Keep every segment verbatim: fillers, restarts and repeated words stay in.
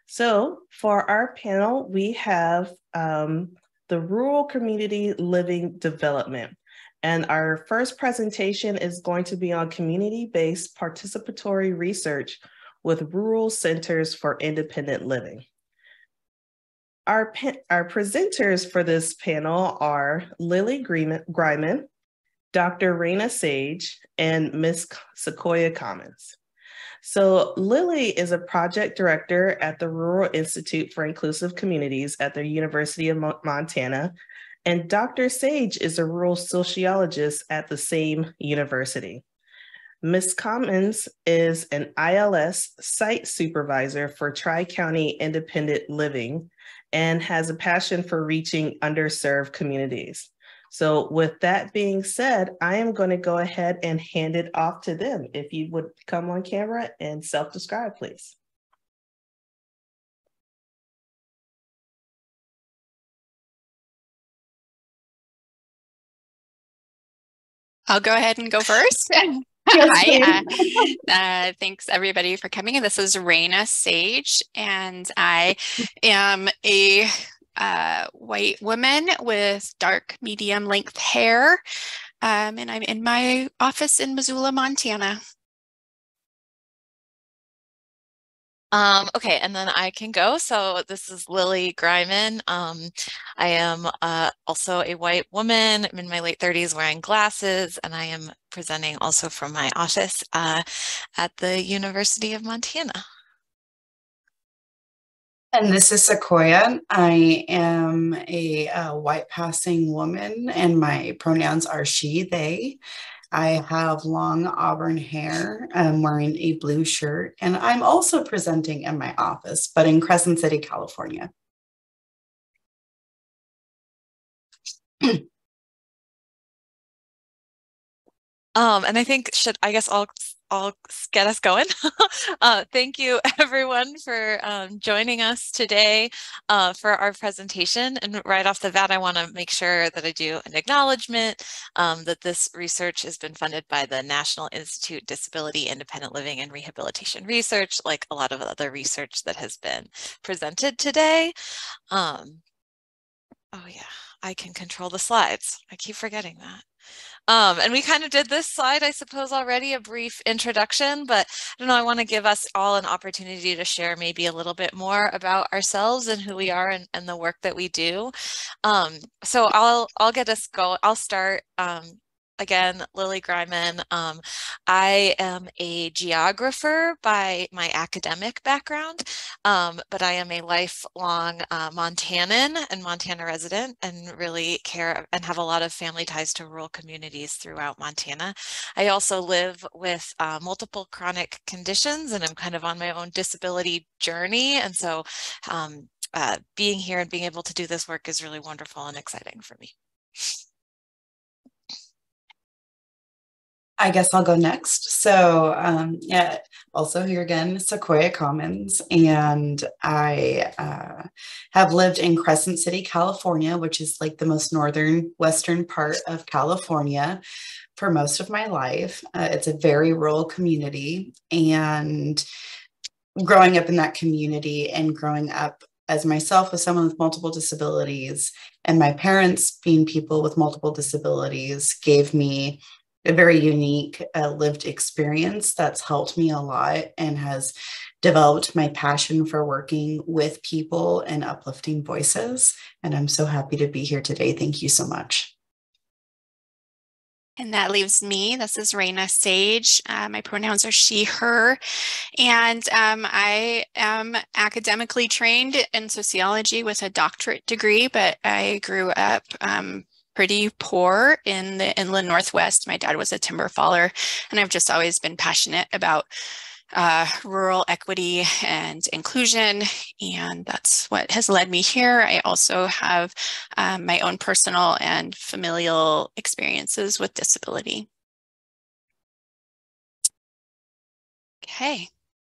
So for our panel, we have um, the Rural Community Living Development. And our first presentation is going to be on community-based participatory research with rural centers for independent living. Our, our presenters for this panel are Lillie Greiman, Doctor Rayna Sage, and Miz Sequoia Commins. So Lillie is a project director at the Rural Institute for Inclusive Communities at the University of Montana, and Doctor Sage is a rural sociologist at the same university. Miz Commins is an I L S site supervisor for Tri-County Independent Living and has a passion for reaching underserved communities. So with that being said, I am going to go ahead and hand it off to them. If you would come on camera and self-describe, please. I'll go ahead and go first. Hi, uh, uh, thanks everybody for coming. This is Rayna Sage, and I am a uh, white woman with dark medium length hair, um, and I'm in my office in Missoula, Montana. Um, okay, and then I can go. So this is Lillie Greiman. Um, I am uh, also a white woman. I'm in my late thirties wearing glasses, and I am presenting also from my office uh, at the University of Montana. And this is Sequoia. I am a, a white passing woman, and my pronouns are she, they. I have long auburn hair. I'm wearing a blue shirt, and I'm also presenting in my office, but in Crescent City, California. um, and I think should I guess I'll I'll get us going. uh, thank you everyone for um, joining us today uh, for our presentation. And right off the bat, I want to make sure that I do an acknowledgement um, that this research has been funded by the National Institute Disability, Independent Living and Rehabilitation Research, like a lot of other research that has been presented today. Um, oh yeah, I can control the slides. I keep forgetting that. Um, and we kind of did this slide, I suppose, already, a brief introduction, but I don't know, I want to give us all an opportunity to share maybe a little bit more about ourselves and who we are and, and the work that we do. Um, so I'll, I'll get us go. I'll start. Um, Again, Lillie Greiman. Um, I am a geographer by my academic background, um, but I am a lifelong uh, Montanan and Montana resident, and really care and have a lot of family ties to rural communities throughout Montana. I also live with uh, multiple chronic conditions, and I'm kind of on my own disability journey. And so um, uh, being here and being able to do this work is really wonderful and exciting for me. I guess I'll go next. So um, yeah, also here again, Sequoia Commins, and I uh, have lived in Crescent City, California, which is like the most northern western part of California for most of my life. Uh, it's a very rural community, and growing up in that community and growing up as myself as someone with multiple disabilities, and my parents being people with multiple disabilities, gave me a very unique uh, lived experience that's helped me a lot and has developed my passion for working with people and uplifting voices. And I'm so happy to be here today. Thank you so much. And that leaves me. This is Rayna Sage. Uh, my pronouns are she, her. And um, I am academically trained in sociology with a doctorate degree, but I grew up um, pretty poor in the inland Northwest. My dad was a timber faller, and I've just always been passionate about uh, rural equity and inclusion, and that's what has led me here. I also have um, my own personal and familial experiences with disability. Okay,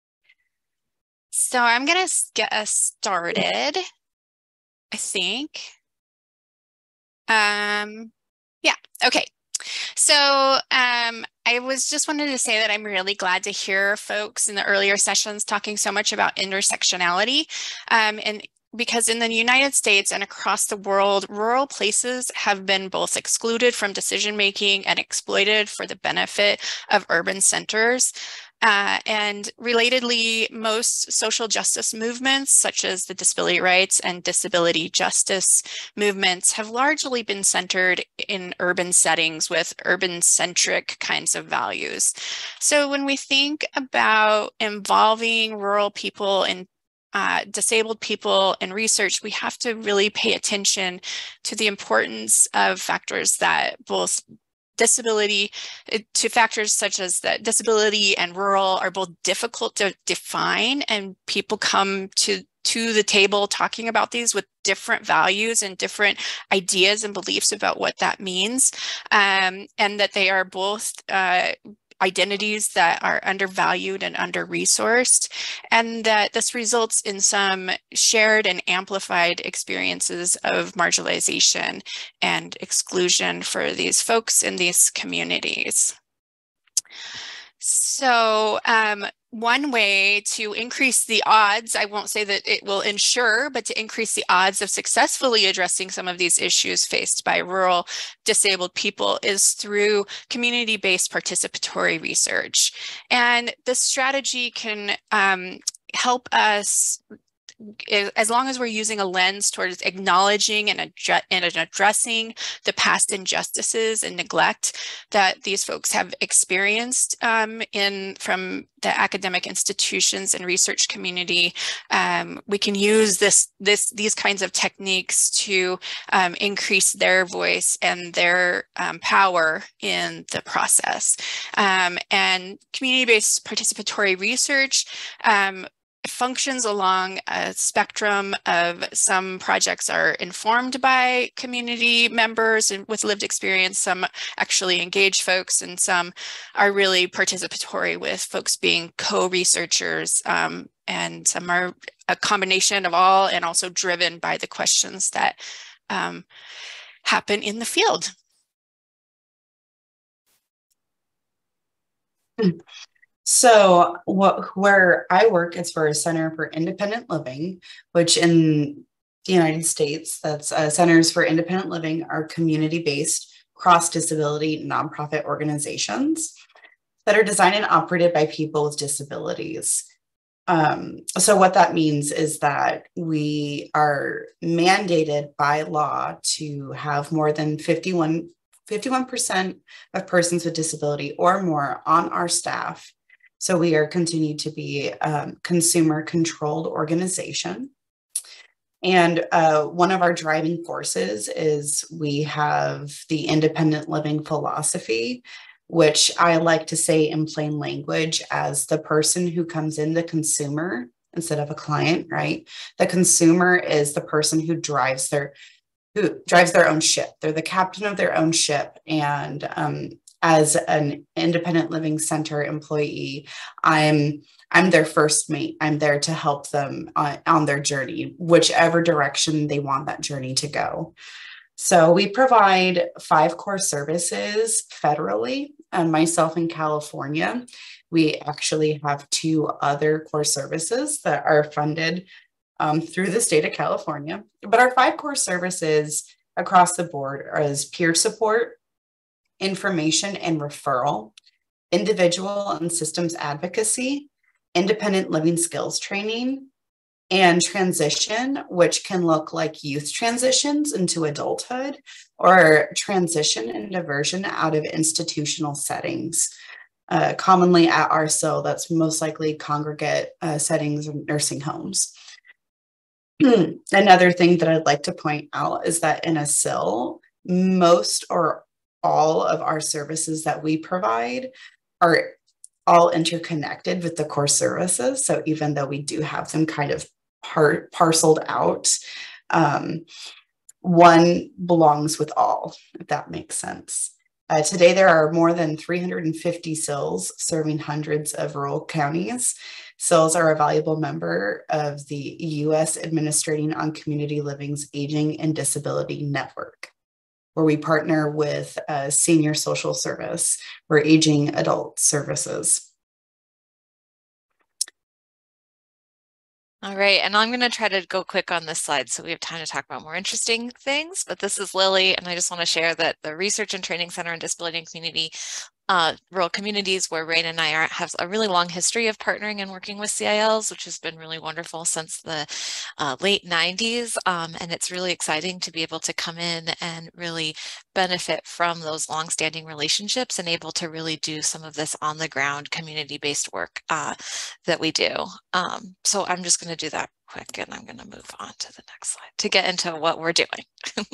so I'm gonna get us started, I think. Um, yeah, okay. So um, I was just wanted to say that I'm really glad to hear folks in the earlier sessions talking so much about intersectionality. Um, and because in the United States and across the world, rural places have been both excluded from decision-making and exploited for the benefit of urban centers. Uh, and relatedly, most social justice movements, such as the disability rights and disability justice movements, have largely been centered in urban settings with urban-centric kinds of values. So when we think about involving rural people and uh, disabled people in research, we have to really pay attention to the importance of factors that both disability, to factors such as that disability and rural are both difficult to define, and people come to to the table talking about these with different values and different ideas and beliefs about what that means, um, and that they are both uh, identities that are undervalued and under-resourced, and that this results in some shared and amplified experiences of marginalization and exclusion for these folks in these communities. So um, one way to increase the odds, I won't say that it will ensure, but to increase the odds of successfully addressing some of these issues faced by rural disabled people is through community-based participatory research. And this strategy can um, help us, as long as we're using a lens towards acknowledging and, addre and addressing the past injustices and neglect that these folks have experienced um, in from the academic institutions and research community, um, we can use this, this, these kinds of techniques to um, increase their voice and their um, power in the process. Um, and community-based participatory research um, functions along a spectrum of, some projects are informed by community members and with lived experience, some actually engage folks, and some are really participatory with folks being co-researchers, um, and some are a combination of all and also driven by the questions that um, happen in the field. So what, where I work is for a Center for Independent Living, which in the United States, that's uh, Centers for Independent Living are community-based cross-disability nonprofit organizations that are designed and operated by people with disabilities. Um, so what that means is that we are mandated by law to have more than fifty-one percent of persons with disability or more on our staff. So we are continued to be a consumer controlled organization. And uh, one of our driving forces is we have the independent living philosophy, which I like to say in plain language as the person who comes in, the consumer instead of a client, right? The consumer is the person who drives their who drives their own ship. They're the captain of their own ship. And um, as an independent living center employee, I'm I'm their first mate. I'm there to help them on, on their journey, whichever direction they want that journey to go. So we provide five core services federally, and myself in California. We actually have two other core services that are funded um, through the state of California. But our five core services across the board is peer support, information and referral, individual and systems advocacy, independent living skills training, and transition, which can look like youth transitions into adulthood or transition and diversion out of institutional settings. Uh, commonly at R C L D, that's most likely congregate uh, settings and nursing homes. Another thing that I'd like to point out is that in a S I L, most or all of our services that we provide are all interconnected with the core services. So even though we do have them kind of par parceled out, um, one belongs with all, if that makes sense. Uh, today, there are more than three hundred fifty S I Ls serving hundreds of rural counties. S I Ls are a valuable member of the U S Administrating on Community Living's Aging and Disability Network. where we partner with a senior social service or aging adult services. All right, and I'm going to try to go quick on this slide so we have time to talk about more interesting things, but this is Lillie, and I just want to share that the Research and Training Center on Disability and Community Uh, rural communities, where Rayna and I are, have a really long history of partnering and working with C I Ls, which has been really wonderful since the uh, late nineties. Um, and it's really exciting to be able to come in and really benefit from those longstanding relationships and able to really do some of this on the ground community-based work uh, that we do. Um, so I'm just going to do that quick, and I'm going to move on to the next slide to get into what we're doing.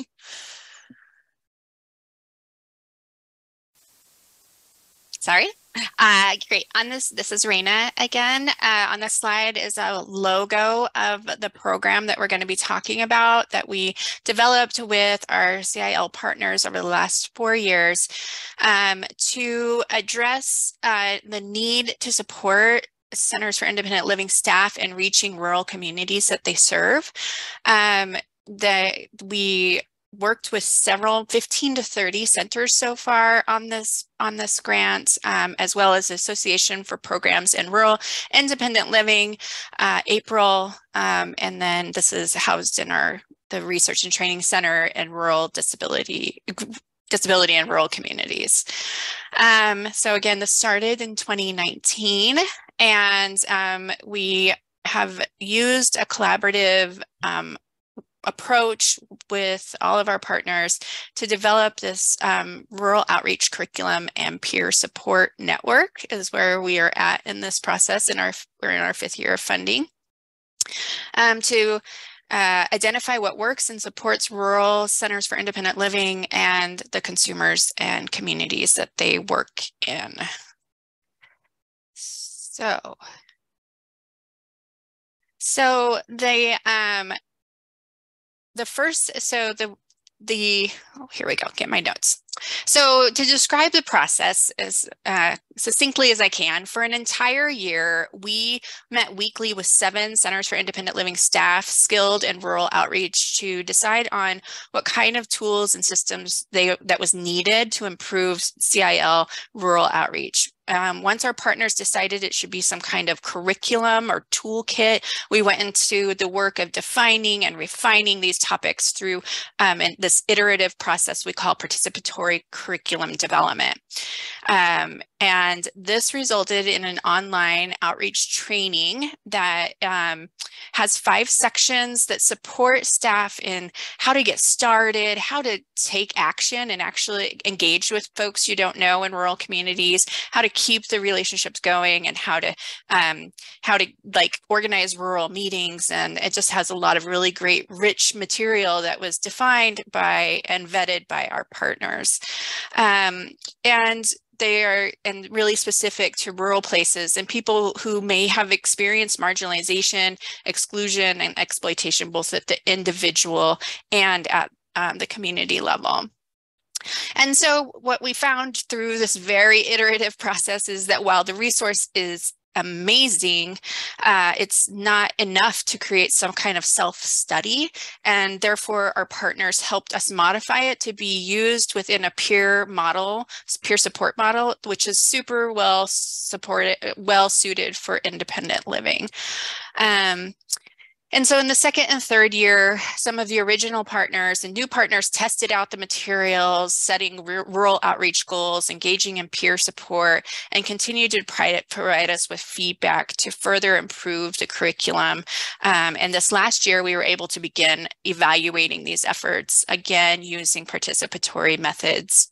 Sorry. Uh, great. On this, this is Rayna again. Uh, on this slide is a logo of the program that we're going to be talking about that we developed with our C I L partners over the last four years um, to address uh, the need to support Centers for Independent Living staff in reaching rural communities that they serve. Um, that we worked with several, fifteen to thirty centers so far on this on this grant, um, as well as Association for Programs in Rural Independent Living, uh, April, um, and then this is housed in our the Research and Training Center in Rural Disability Disability and Rural Communities. Um, so again, this started in twenty nineteen, and um, we have used a collaborative um, approach with all of our partners to develop this um, rural outreach curriculum and peer support network is where we are at in this process. In our we're in our fifth year of funding um, to uh, identify what works and supports rural centers for independent living and the consumers and communities that they work in. So, so they um, The first, so the, the, oh, here we go, get my notes. So to describe the process as uh, succinctly as I can, for an entire year, we met weekly with seven Centers for Independent Living staff skilled in rural outreach to decide on what kind of tools and systems they that was needed to improve C I L rural outreach. Um, once our partners decided it should be some kind of curriculum or toolkit, we went into the work of defining and refining these topics through um, and this iterative process we call participatory curriculum development. Um, and this resulted in an online outreach training that um, has five sections that support staff in how to get started, how to take action and actually engage with folks you don't know in rural communities, how to keep the relationships going, and how to um, how to like organize rural meetings. And it just has a lot of really great, rich material that was defined by and vetted by our partners. Um, and they are and really specific to rural places and people who may have experienced marginalization, exclusion, and exploitation, both at the individual and at um, the community level. And so what we found through this very iterative process is that while the resource is amazing, uh, it's not enough to create some kind of self-study, and therefore our partners helped us modify it to be used within a peer model, peer support model, which is super well supported, well suited for independent living. Um, And so in the second and third year, some of the original partners and new partners tested out the materials, setting rural outreach goals, engaging in peer support, and continued to provide us with feedback to further improve the curriculum. Um, and this last year, we were able to begin evaluating these efforts, again, using participatory methods.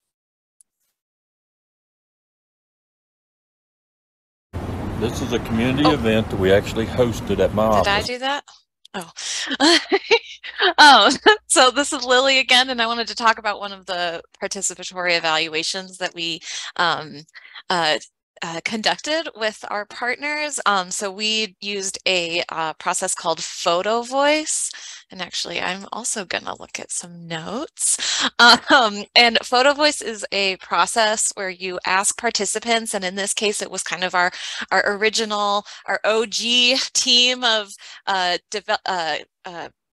This is a community oh. event that we actually hosted at my Did office. I do that? Oh. oh, so this is Lillie again, and I wanted to talk about one of the participatory evaluations that we um, uh, uh, conducted with our partners. Um, so we used a uh, process called Photo Voice. And actually, I'm also going to look at some notes. Um, and Photo Voice is a process where you ask participants, and in this case, it was kind of our, our original, our O G team of uh, uh, uh,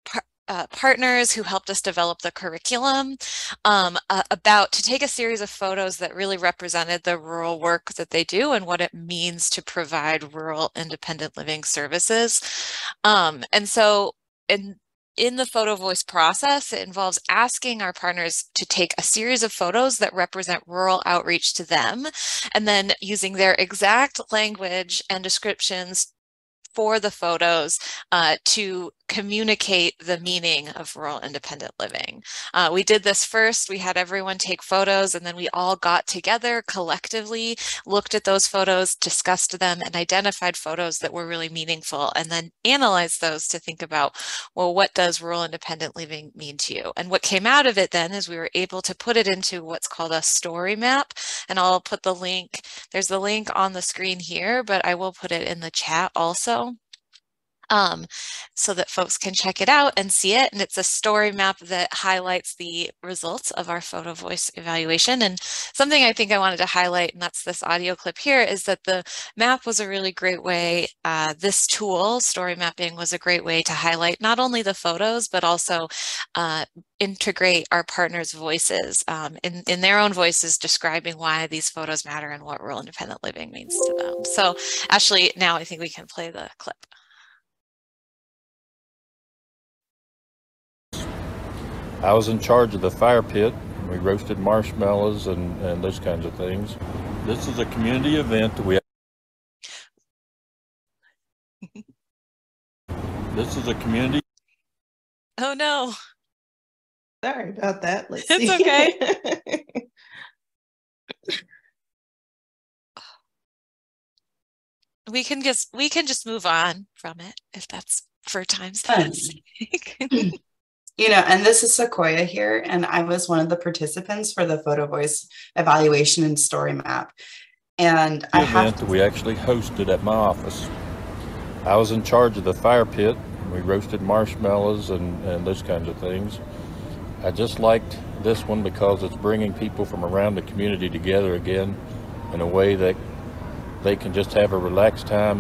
uh, partners who helped us develop the curriculum um, uh, about to take a series of photos that really represented the rural work that they do and what it means to provide rural independent living services. Um, and so in In the photo voice process, it involves asking our partners to take a series of photos that represent rural outreach to them, and then using their exact language and descriptions for the photos uh, to communicate the meaning of rural independent living. Uh, we did this first. We had everyone take photos, and then we all got together collectively, looked at those photos, discussed them, and identified photos that were really meaningful, and then analyzed those to think about, well, what does rural independent living mean to you? And what came out of it then is we were able to put it into what's called a story map, and I'll put the link, there's the link on the screen here, but I will put it in the chat also. Um, so that folks can check it out and see it. And it's a story map that highlights the results of our photo voice evaluation. And something I think I wanted to highlight, and that's this audio clip here, is that the map was a really great way, uh, this tool, story mapping, was a great way to highlight not only the photos, but also uh, integrate our partners' voices um, in, in their own voices, describing why these photos matter and what rural independent living means to them. So Ashley, now I think we can play the clip. I was in charge of the fire pit. We roasted marshmallows and, and those kinds of things. This is a community event that we This is a community. Oh no. Sorry about that. Let's It's see. okay. we can just we can just move on from it if that's for time's sake. You know, and this is Sequoia here, and I was one of the participants for the photo voice evaluation and story map. And The I event have to, that we actually hosted at my office. I was in charge of the fire pit. We roasted marshmallows and, and those kinds of things. I just liked this one because it's bringing people from around the community together again in a way that they can just have a relaxed time.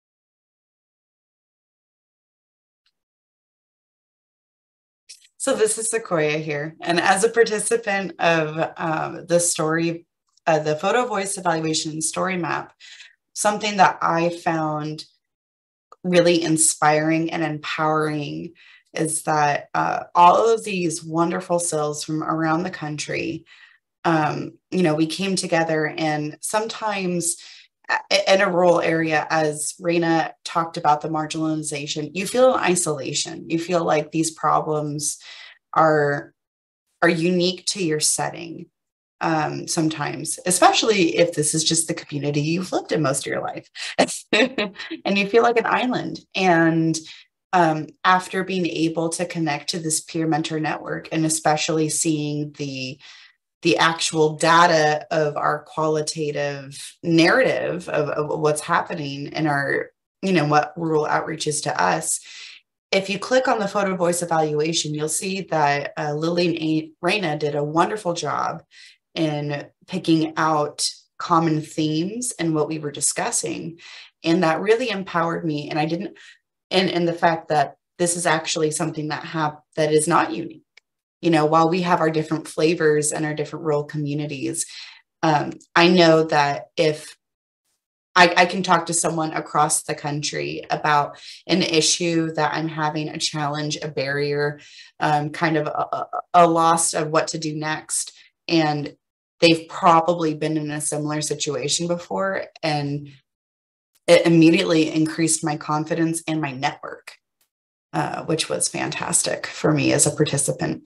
So this is Sequoia here, and as a participant of um, the story, uh, the photo voice evaluation story map, something that I found really inspiring and empowering is that uh, all of these wonderful souls from around the country, um, you know, we came together, and sometimes in a rural area, as Rayna talked about the marginalization, you feel isolation. You feel like these problems are, are unique to your setting um, sometimes, especially if this is just the community you've lived in most of your life. And you feel like an island. And um, after being able to connect to this peer mentor network, and especially seeing the the actual data of our qualitative narrative of, of what's happening in our, you know, what rural outreach is to us. If you click on the photo voice evaluation, you'll see that uh, Lillie and Rayna did a wonderful job in picking out common themes and what we were discussing. And that really empowered me. And I didn't, and, and the fact that this is actually something that have, that is not unique. You know, while we have our different flavors and our different rural communities, um, I know that if I, I can talk to someone across the country about an issue that I'm having, a challenge, a barrier, um, kind of a, a loss of what to do next, and they've probably been in a similar situation before, and it immediately increased my confidence and my network, uh, which was fantastic for me as a participant.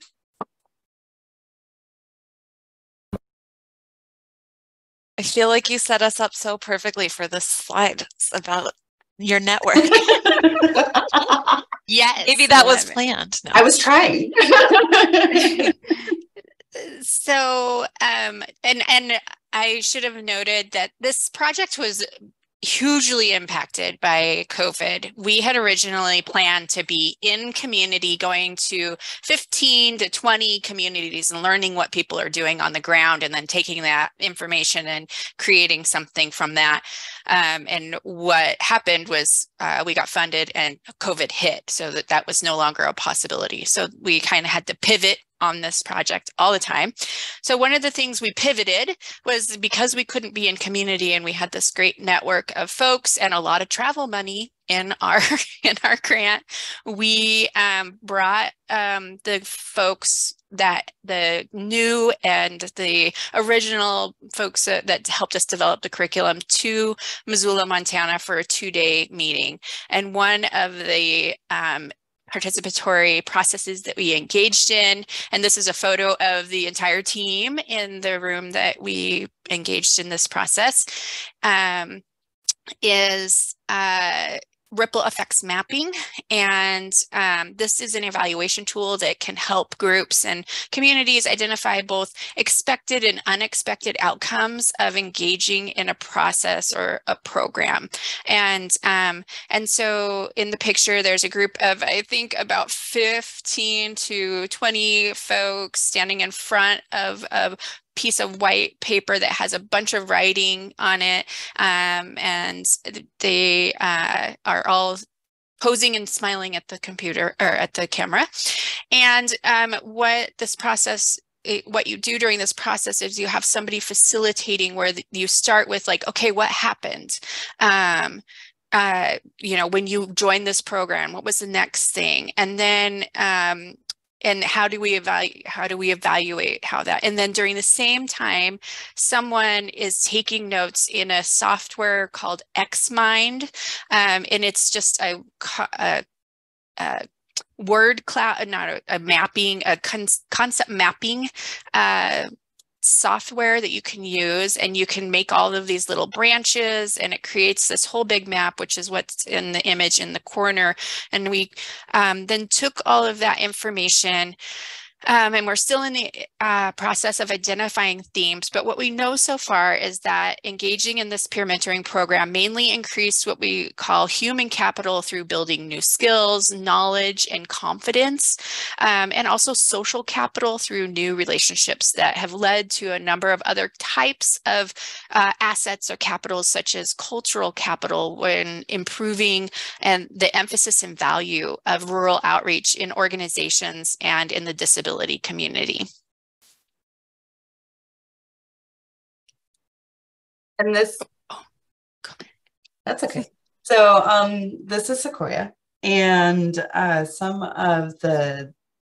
I feel like you set us up so perfectly for this slide about your network. Yes. Maybe that was planned. No. I was trying. So, um, and, and I should have noted that this project was hugely impacted by COVID. We had originally planned to be in community, going to fifteen to twenty communities and learning what people are doing on the ground, and then taking that information and creating something from that. Um, and what happened was uh, we got funded and COVID hit, so that that was no longer a possibility. So we kind of had to pivot on this project all the time. So one of the things we pivoted was, because we couldn't be in community and we had this great network of folks and a lot of travel money in our in our grant, we um, brought um, the folks that the new and the original folks that, that helped us develop the curriculum to Missoula, Montana for a two-day meeting. And one of the um, participatory processes that we engaged in, and this is a photo of the entire team in the room that we engaged in this process, um, is uh, ripple effects mapping. And um, this is an evaluation tool that can help groups and communities identify both expected and unexpected outcomes of engaging in a process or a program. And, um, and so in the picture, there's a group of, I think, about fifteen to twenty folks standing in front of a piece of white paper that has a bunch of writing on it, um, and they uh, are all posing and smiling at the computer or at the camera. And um, what this process It, what you do during this process is you have somebody facilitating, where the, you start with like, okay, what happened? Um, uh, you know, when you joined this program, what was the next thing? And then, um, and how do we evaluate, how do we evaluate how that, and then during the same time, someone is taking notes in a software called Xmind. Um, and it's just a, a, a word cloud, not a, a mapping, a con concept mapping uh, software that you can use, and you can make all of these little branches, and it creates this whole big map, which is what's in the image in the corner. And we um, then took all of that information, Um, and we're still in the uh, process of identifying themes, but what we know so far is that engaging in this peer mentoring program mainly increased what we call human capital through building new skills, knowledge, and confidence, um, and also social capital through new relationships that have led to a number of other types of uh, assets or capitals, such as cultural capital, when improving and the emphasis and value of rural outreach in organizations and in the disability community. And this, oh, that's okay. So um, this is Sequoia, and uh, some of the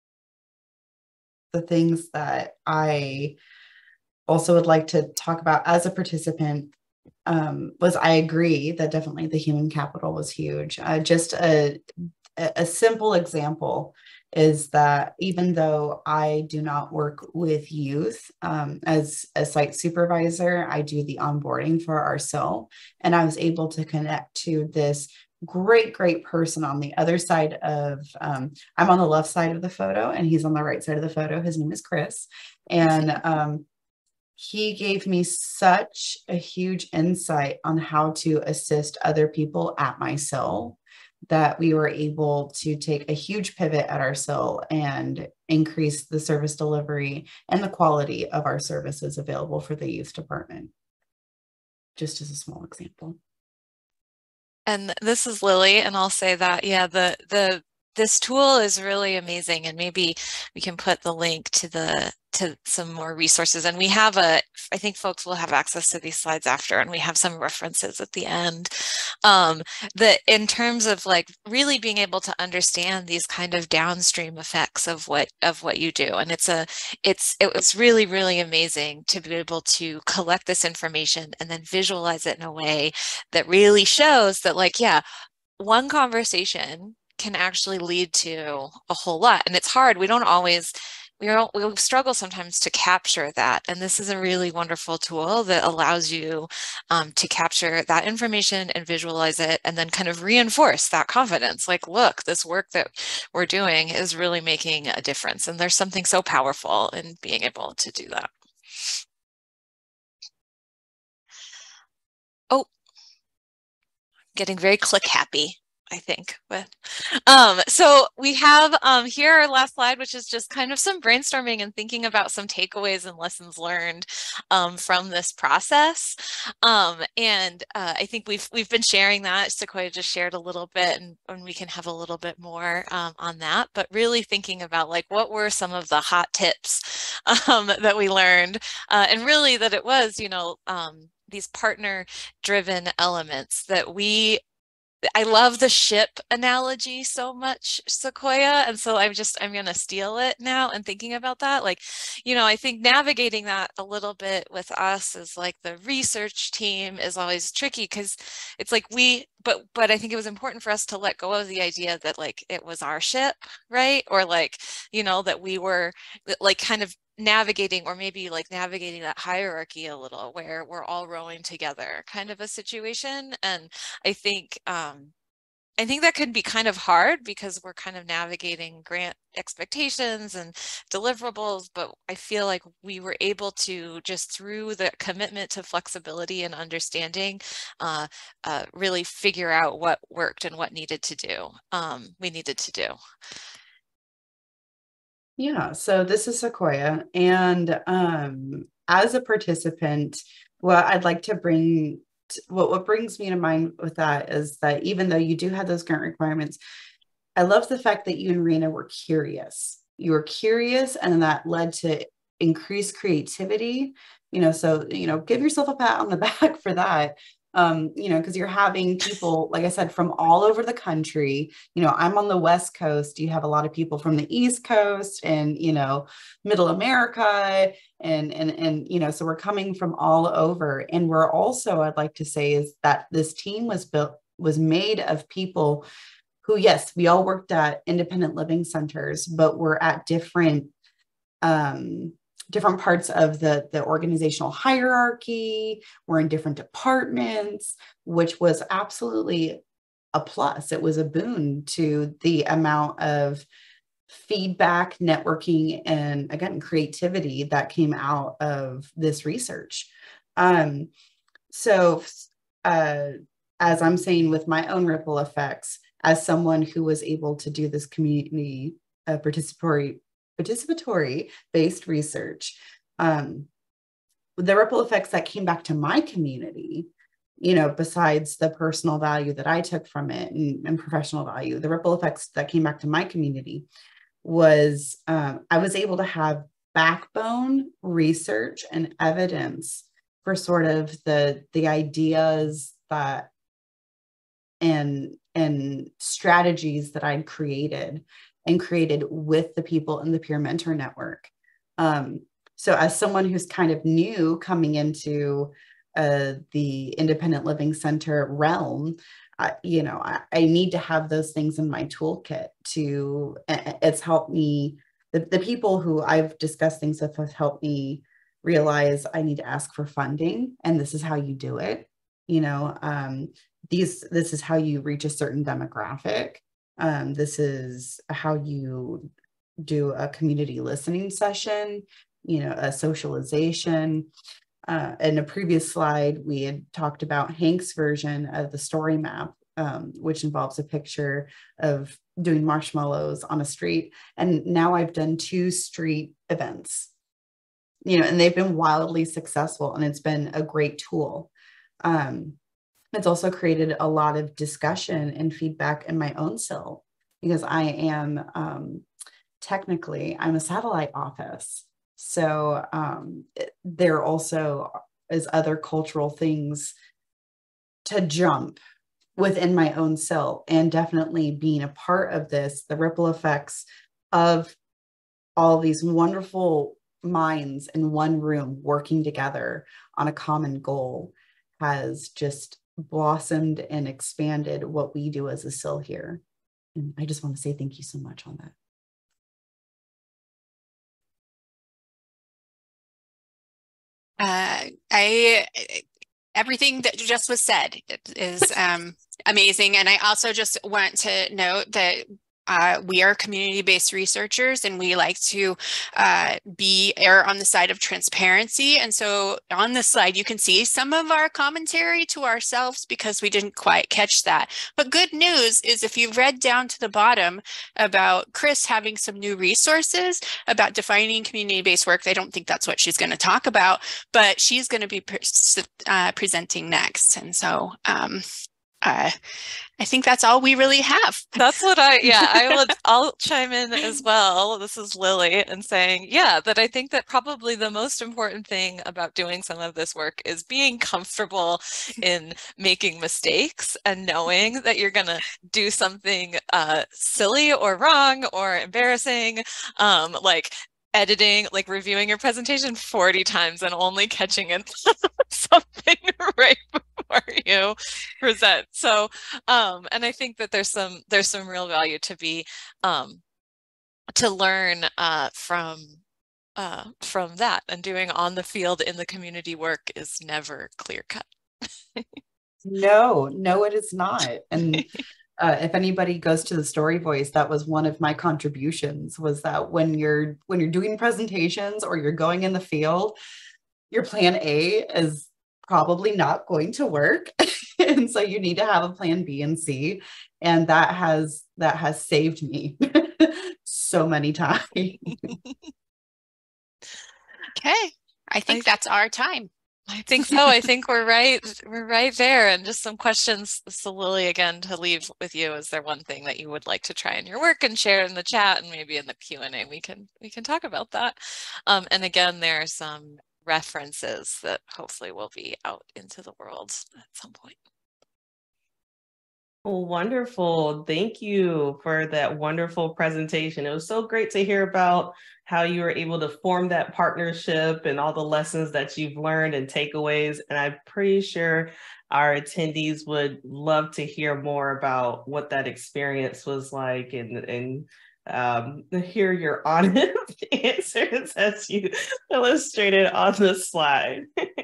the things that I also would like to talk about as a participant um, was, I agree that definitely the human capital was huge. Uh, just a a simple example is that even though I do not work with youth, um, as a site supervisor, I do the onboarding for R C L, and I was able to connect to this great, great person on the other side of, um, I'm on the left side of the photo and he's on the right side of the photo. His name is Krys. And um, he gave me such a huge insight on how to assist other people at my C L, that we were able to take a huge pivot at our C L and increase the service delivery and the quality of our services available for the youth department. Just as a small example. And this is Lillie, and I'll say that, yeah, the the this tool is really amazing, and maybe we can put the link to the to some more resources. And we have a, I think folks will have access to these slides after, and we have some references at the end. Um, that in terms of like really being able to understand these kind of downstream effects of what of what you do. And it's a it's it was really, really amazing to be able to collect this information and then visualize it in a way that really shows that, like, yeah, one conversation can actually lead to a whole lot. And it's hard. We don't always, we don't, we struggle sometimes to capture that. And this is a really wonderful tool that allows you um, to capture that information and visualize it, and then kind of reinforce that confidence. Like, look, this work that we're doing is really making a difference. And there's something so powerful in being able to do that. Oh, getting very click happy, I think. With um, so we have um, here our last slide, which is just kind of some brainstorming and thinking about some takeaways and lessons learned um, from this process. Um, and uh, I think we've we've been sharing that. Sequoia just shared a little bit, and, and we can have a little bit more um, on that. But really thinking about like what were some of the hot tips um, that we learned, uh, and really that it was, you know, um, these partner-driven elements that we. I love the ship analogy so much, Sequoia. And so I'm just, I'm going to steal it now and thinking about that. Like, you know, I think navigating that a little bit with us as like the research team is always tricky because it's like we, but, but I think it was important for us to let go of the idea that like it was our ship, right? Or like, you know, that we were like kind of navigating or maybe like navigating that hierarchy a little where we're all rowing together kind of a situation. And I think um I think that could be kind of hard because we're kind of navigating grant expectations and deliverables, but I feel like we were able to just through the commitment to flexibility and understanding uh, uh really figure out what worked and what needed to do um we needed to do. Yeah, so this is Sequoia, and um, as a participant, what I'd like to bring, t- what what brings me to mind with that is that even though you do have those grant requirements, I love the fact that you and Rayna were curious. You were curious, and that led to increased creativity. You know, so you know, give yourself a pat on the back for that. Um, you know, because you're having people, like I said, from all over the country. You know, I'm on the West Coast. You have a lot of people from the East Coast and, you know, Middle America. And, and, and, you know, so we're coming from all over. And we're also, I'd like to say, is that this team was built, was made of people who, yes, we all worked at independent living centers, but we're at different, um, different parts of the, the organizational hierarchy. We're in different departments, which was absolutely a plus. It was a boon to the amount of feedback, networking, and again, creativity that came out of this research. Um, so uh, as I'm saying with my own ripple effects, as someone who was able to do this community uh, participatory participatory based research, um, the ripple effects that came back to my community, you know, besides the personal value that I took from it and, and professional value, the ripple effects that came back to my community was um, I was able to have backbone research and evidence for sort of the the ideas that and and strategies that I'd created and created with the people in the peer mentor network. Um, so as someone who's kind of new coming into uh, the independent living center realm, I, you know, I, I need to have those things in my toolkit to, it's helped me, the, the people who I've discussed things with have helped me realize I need to ask for funding, and this is how you do it. You know, um, these, this is how you reach a certain demographic. Um, this is how you do a community listening session, you know, a socialization. Uh, in a previous slide, we had talked about Hank's version of the story map, um, which involves a picture of doing marshmallows on a street. And now I've done two street events, you know, and they've been wildly successful, and it's been a great tool. Um, It's also created a lot of discussion and feedback in my own self, because I am um, technically, I'm a satellite office. So um, it, there also is other cultural things to jump within my own self, and definitely being a part of this, the ripple effects of all these wonderful minds in one room working together on a common goal has just blossomed and expanded what we do as a S I L here. And I just want to say thank you so much on that. Uh, I, everything that just was said is um, amazing. And I also just want to note that uh, we are community-based researchers, and we like to uh, be err on the side of transparency. And so on this slide, you can see some of our commentary to ourselves because we didn't quite catch that. But good news is if you've read down to the bottom about Krys having some new resources about defining community-based work, I don't think that's what she's going to talk about, but she's going to be pre uh, presenting next. And so um, uh, I think that's all we really have. That's what I, yeah, I would, I'll chime in as well. This is Lillie, and saying, yeah, that I think that probably the most important thing about doing some of this work is being comfortable in making mistakes and knowing that you're going to do something uh, silly or wrong or embarrassing, um, like editing, like reviewing your presentation forty times and only catching it something right before you present. So, um, and I think that there's some there's some real value to be um, to learn uh, from uh, from that, and doing on the field in the community work is never clear cut. No, no, it is not. And Uh, if anybody goes to the Story Voice, that was one of my contributions, was that when you're when you're doing presentations or you're going in the field, your plan A is probably not going to work. And so you need to have a plan B and C. And that has that has saved me so many times. Okay, I think I, that's our time. I think so. I think we're right. We're right there. And just some questions, so Lillie, again, to leave with you. Is there one thing that you would like to try in your work and share in the chat, and maybe in the Q and A we can we can talk about that. Um, and again, there are some references that hopefully will be out into the world at some point. Well, wonderful. Thank you for that wonderful presentation. It was so great to hear about how you were able to form that partnership and all the lessons that you've learned and takeaways. And I'm pretty sure our attendees would love to hear more about what that experience was like, and, and um, hear your honest answers as you illustrated on the slide.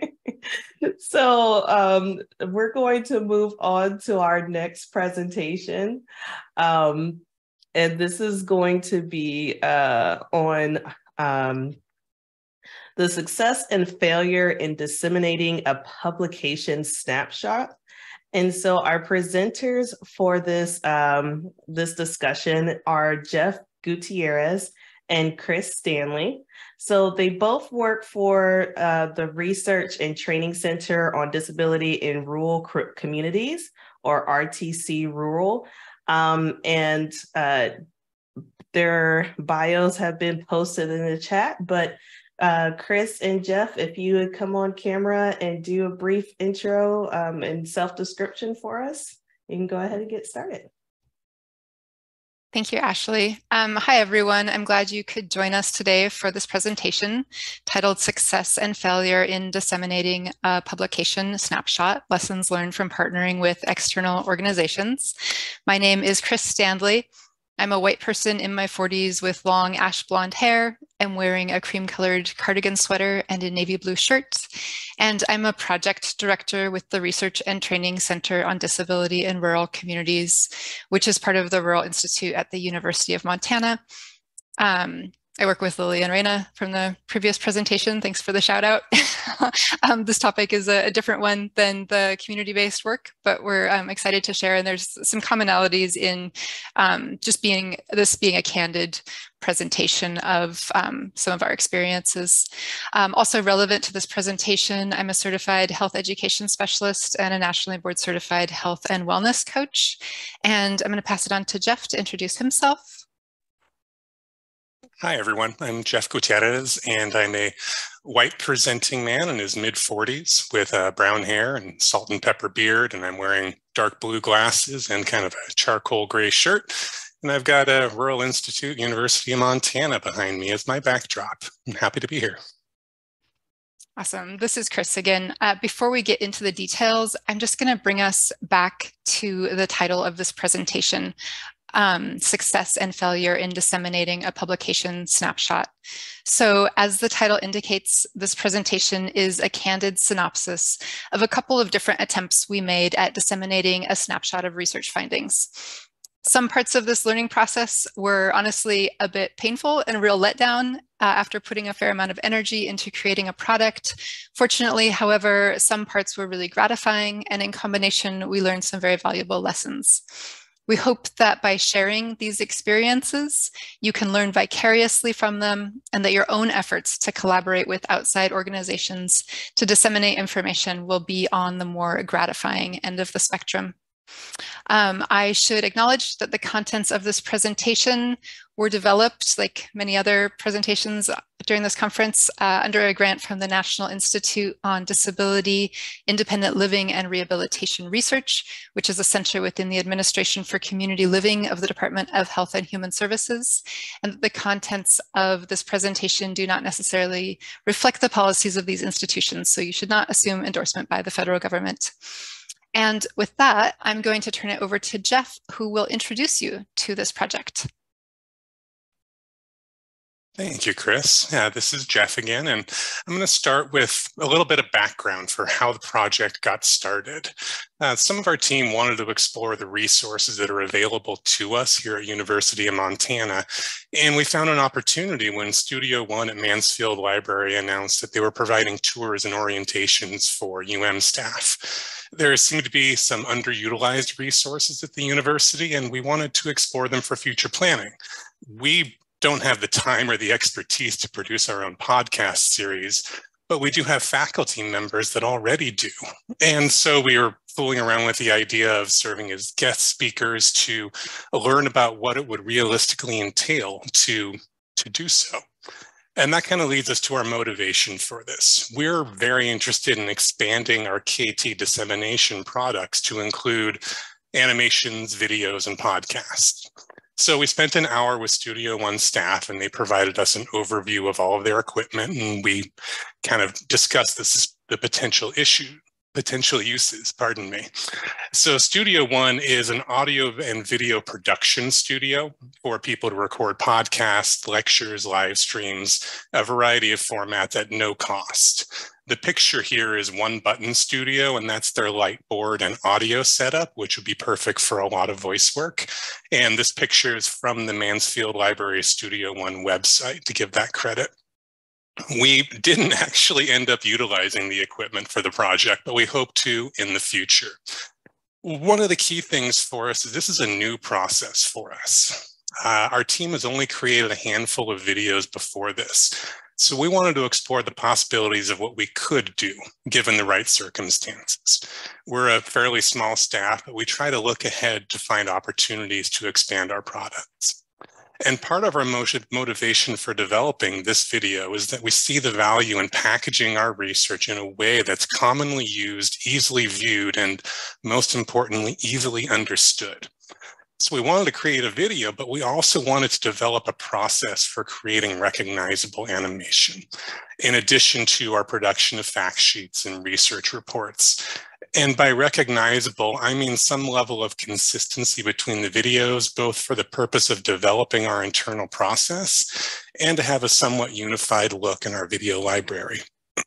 So um, we're going to move on to our next presentation. Um, and this is going to be uh, on um, the success and failure in disseminating a publication snapshot. And so our presenters for this, um, this discussion are Jeff Gutierrez and Krys Standley. So they both work for uh, the Research and Training Center on Disability in Rural Communities, or R T C Rural. Um, and uh, their bios have been posted in the chat, but uh, Krys and Jeff, if you would come on camera and do a brief intro um, and self-description for us, you can go ahead and get started. Thank you, Ashley. Um, hi, everyone. I'm glad you could join us today for this presentation titled Success and Failure in Disseminating a Publication Snapshot, Lessons Learned from Partnering with External Organizations. My name is Krys Standley. I'm a white person in my forties with long ash blonde hair. I'm wearing a cream-colored cardigan sweater and a navy blue shirt. And I'm a project director with the Research and Training Center on Disability in Rural Communities, which is part of the Rural Institute at the University of Montana. Um, I work with Lillie and Rayna from the previous presentation. Thanks for the shout out. um, this topic is a, a different one than the community-based work, but we're um, excited to share. And there's some commonalities in um, just being this being a candid presentation of um, some of our experiences. Um, also relevant to this presentation, I'm a certified health education specialist and a nationally board certified health and wellness coach. And I'm going to pass it on to Jeff to introduce himself. Hi, everyone. I'm Jeff Gutierrez, and I'm a white presenting man in his mid forties with uh, brown hair and salt and pepper beard, and I'm wearing dark blue glasses and kind of a charcoal gray shirt. And I've got a Rural Institute, University of Montana behind me as my backdrop. I'm happy to be here. Awesome. This is Krys again. Uh, before we get into the details, I'm just going to bring us back to the title of this presentation. Um, success and failure in disseminating a publication snapshot. So as the title indicates, this presentation is a candid synopsis of a couple of different attempts we made at disseminating a snapshot of research findings. Some parts of this learning process were honestly a bit painful and a real letdown uh, after putting a fair amount of energy into creating a product. Fortunately, however, some parts were really gratifying, and in combination, we learned some very valuable lessons. We hope that by sharing these experiences, you can learn vicariously from them, and that your own efforts to collaborate with outside organizations to disseminate information will be on the more gratifying end of the spectrum. Um, I should acknowledge that the contents of this presentation were developed, like many other presentations during this conference, uh, under a grant from the National Institute on Disability, Independent Living and Rehabilitation Research, which is a center within the Administration for Community Living of the Department of Health and Human Services. And the contents of this presentation do not necessarily reflect the policies of these institutions, so you should not assume endorsement by the federal government. And with that, I'm going to turn it over to Jeff, who will introduce you to this project. Thank you, Krys. Yeah, this is Jeff again, and I'm going to start with a little bit of background for how the project got started. Uh, some of our team wanted to explore the resources that are available to us here at University of Montana, and we found an opportunity when Studio One at Mansfield Library announced that they were providing tours and orientations for U M staff. There seemed to be some underutilized resources at the university, and we wanted to explore them for future planning. We don't have the time or the expertise to produce our own podcast series, but we do have faculty members that already do. And so we were fooling around with the idea of serving as guest speakers to learn about what it would realistically entail to, to do so. And that kind of leads us to our motivation for this. We're very interested in expanding our K T dissemination products to include animations, videos, and podcasts. So we spent an hour with Studio One staff, and they provided us an overview of all of their equipment, and we kind of discussed this, the potential issue, potential uses, pardon me. So Studio One is an audio and video production studio for people to record podcasts, lectures, live streams, a variety of formats at no cost. The picture here is One Button Studio, and that's their light board and audio setup, which would be perfect for a lot of voice work. And this picture is from the Mansfield Library Studio One website, to give that credit. We didn't actually end up utilizing the equipment for the project, but we hope to in the future. One of the key things for us is this is a new process for us. Uh, our team has only created a handful of videos before this. So we wanted to explore the possibilities of what we could do given the right circumstances. We're a fairly small staff, but we try to look ahead to find opportunities to expand our products. And part of our motivation for developing this video is that we see the value in packaging our research in a way that's commonly used, easily viewed, and most importantly, easily understood. So we wanted to create a video, but we also wanted to develop a process for creating recognizable animation, in addition to our production of fact sheets and research reports. And by recognizable, I mean some level of consistency between the videos, both for the purpose of developing our internal process and to have a somewhat unified look in our video library.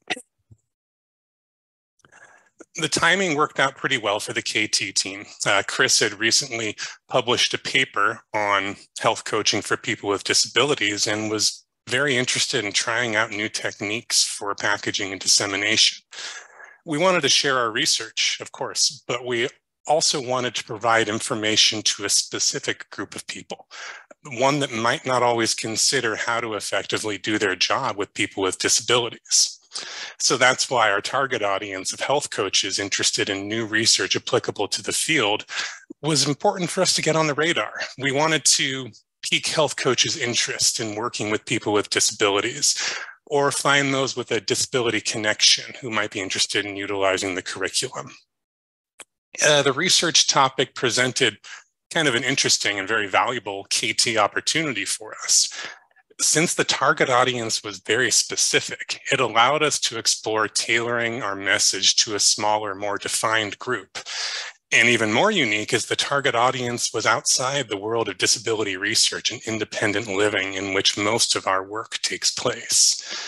The timing worked out pretty well for the K T team. Uh, Krys had recently published a paper on health coaching for people with disabilities and was very interested in trying out new techniques for packaging and dissemination. We wanted to share our research, of course, but we also wanted to provide information to a specific group of people, one that might not always consider how to effectively do their job with people with disabilities. So that's why our target audience of health coaches interested in new research applicable to the field was important for us to get on the radar. We wanted to pique health coaches' interest in working with people with disabilities, or find those with a disability connection who might be interested in utilizing the curriculum. Uh, the research topic presented kind of an interesting and very valuable K T opportunity for us. Since the target audience was very specific, it allowed us to explore tailoring our message to a smaller, more defined group. And even more unique is the target audience was outside the world of disability research and independent living in which most of our work takes place.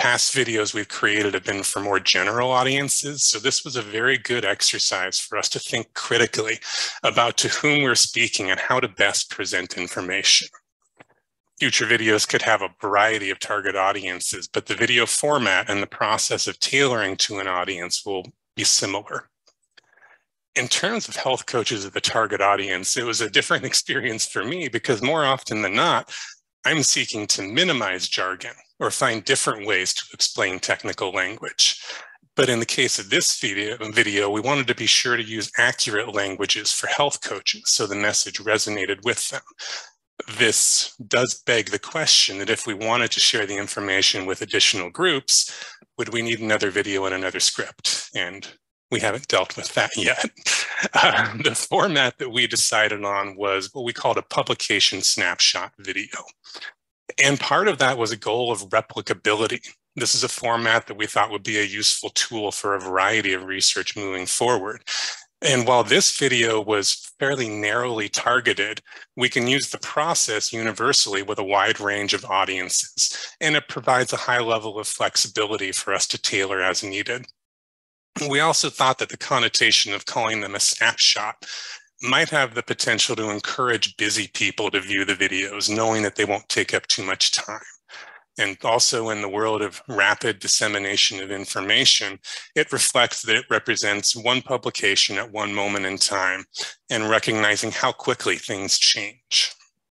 Past videos we've created have been for more general audiences, so this was a very good exercise for us to think critically about to whom we're speaking and how to best present information. Future videos could have a variety of target audiences, but the video format and the process of tailoring to an audience will be similar. In terms of health coaches as the target audience, it was a different experience for me because more often than not, I'm seeking to minimize jargon or find different ways to explain technical language. But in the case of this video, video, we wanted to be sure to use accurate languages for health coaches so the message resonated with them. This does beg the question that if we wanted to share the information with additional groups, would we need another video and another script? And we haven't dealt with that yet. Uh, the format that we decided on was what we called a publication snapshot video. And part of that was a goal of replicability. This is a format that we thought would be a useful tool for a variety of research moving forward. And while this video was fairly narrowly targeted, we can use the process universally with a wide range of audiences, and it provides a high level of flexibility for us to tailor as needed. We also thought that the connotation of calling them a snapshot might have the potential to encourage busy people to view the videos, knowing that they won't take up too much time. And also in the world of rapid dissemination of information, it reflects that it represents one publication at one moment in time and recognizing how quickly things change.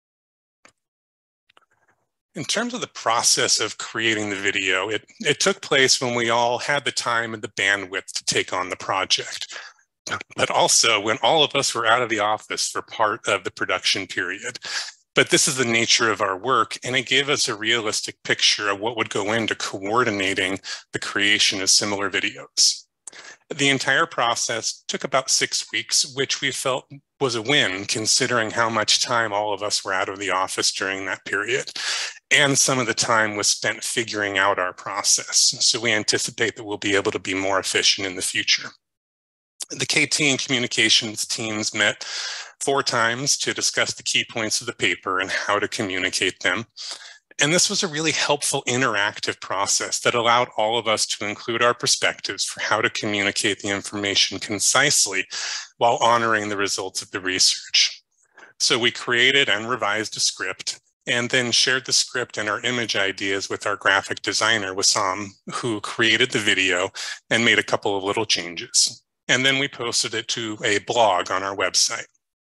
In terms of the process of creating the video, it, it took place when we all had the time and the bandwidth to take on the project, but also when all of us were out of the office for part of the production period. But this is the nature of our work, and it gave us a realistic picture of what would go into coordinating the creation of similar videos. The entire process took about six weeks, which we felt was a win considering how much time all of us were out of the office during that period. And some of the time was spent figuring out our process. So we anticipate that we'll be able to be more efficient in the future. The K T and communications teams met four times to discuss the key points of the paper and how to communicate them. And this was a really helpful interactive process that allowed all of us to include our perspectives for how to communicate the information concisely while honoring the results of the research. So we created and revised a script and then shared the script and our image ideas with our graphic designer, Wissam, who created the video and made a couple of little changes. And then we posted it to a blog on our website.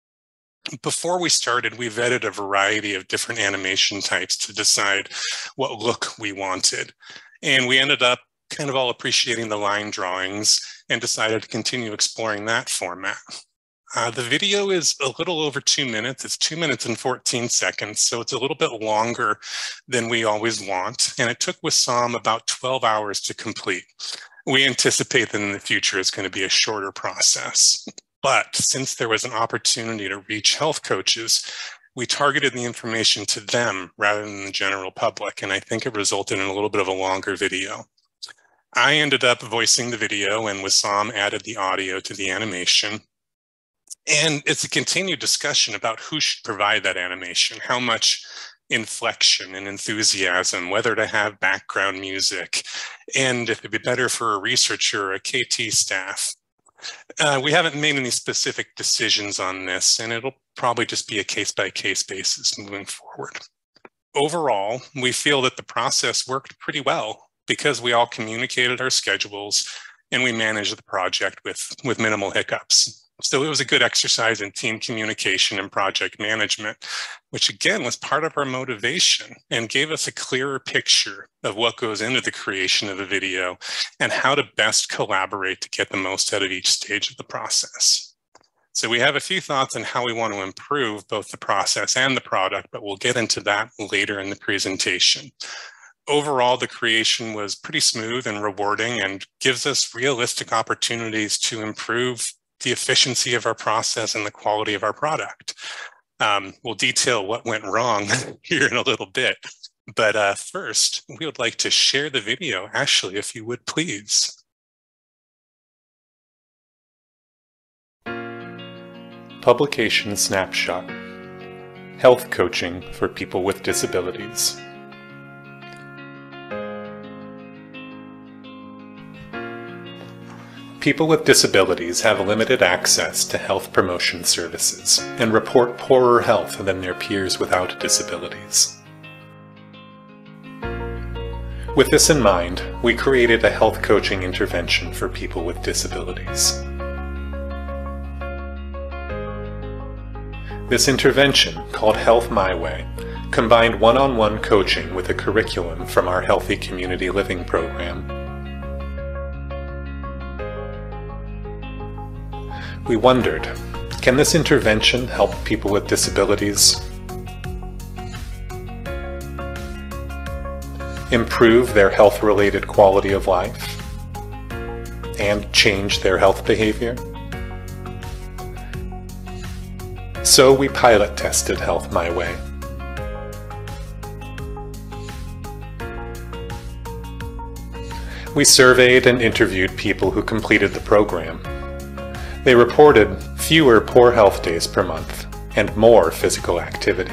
Before we started, we vetted a variety of different animation types to decide what look we wanted. And we ended up kind of all appreciating the line drawings and decided to continue exploring that format. Uh, the video is a little over two minutes. It's two minutes and fourteen seconds, so it's a little bit longer than we always want. And it took Wissam about twelve hours to complete. We anticipate that in the future it's going to be a shorter process. But since there was an opportunity to reach health coaches, we targeted the information to them rather than the general public, and I think it resulted in a little bit of a longer video. I ended up voicing the video, and Wissam added the audio to the animation. And it's a continued discussion about who should provide that animation, how much inflection and enthusiasm, whether to have background music, and if it'd be better for a researcher or a K T staff. Uh, we haven't made any specific decisions on this, and it'll probably just be a case-by-case basis moving forward. Overall, we feel that the process worked pretty well because we all communicated our schedules and we managed the project with, with minimal hiccups. So it was a good exercise in team communication and project management, which again was part of our motivation and gave us a clearer picture of what goes into the creation of the video and how to best collaborate to get the most out of each stage of the process. So we have a few thoughts on how we want to improve both the process and the product, but we'll get into that later in the presentation. Overall, the creation was pretty smooth and rewarding and gives us realistic opportunities to improve the efficiency of our process and the quality of our product. Um, we'll detail what went wrong here in a little bit, but uh, first, we would like to share the video. Ashley, if you would please. Publication Snapshot: Health Coaching for People with Disabilities. People with disabilities have limited access to health promotion services and report poorer health than their peers without disabilities. With this in mind, we created a health coaching intervention for people with disabilities. This intervention, called Health My Way, combined one-on-one coaching with a curriculum from our Healthy Community Living program. We wondered, can this intervention help people with disabilities improve their health-related quality of life and change their health behavior? So we pilot tested Health My Way. We surveyed and interviewed people who completed the program. They reported fewer poor health days per month and more physical activity.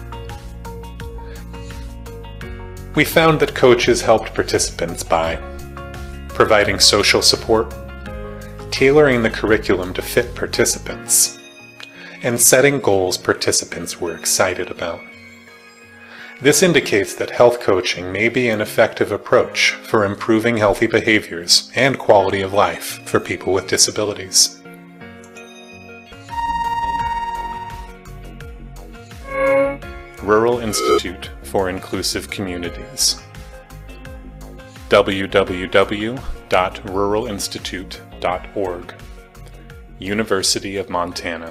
We found that coaches helped participants by providing social support, tailoring the curriculum to fit participants, and setting goals participants were excited about. This indicates that health coaching may be an effective approach for improving healthy behaviors and quality of life for people with disabilities. Rural Institute for Inclusive Communities. w w w dot rural institute dot org. University of Montana.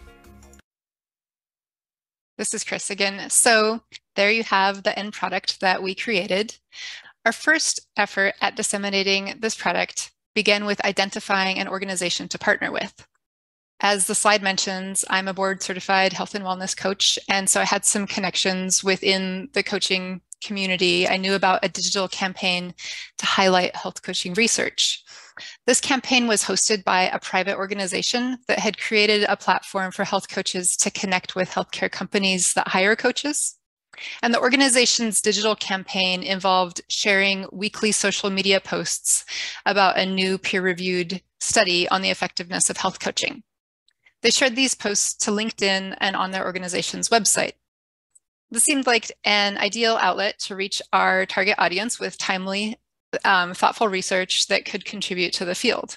This is Krys again. So there you have the end product that we created. Our first effort at disseminating this product began with identifying an organization to partner with. As the slide mentions, I'm a board certified health and wellness coach, and so I had some connections within the coaching community. I knew about a digital campaign to highlight health coaching research. This campaign was hosted by a private organization that had created a platform for health coaches to connect with healthcare companies that hire coaches. And the organization's digital campaign involved sharing weekly social media posts about a new peer-reviewed study on the effectiveness of health coaching. They shared these posts to LinkedIn and on their organization's website. This seemed like an ideal outlet to reach our target audience with timely, um, thoughtful research that could contribute to the field.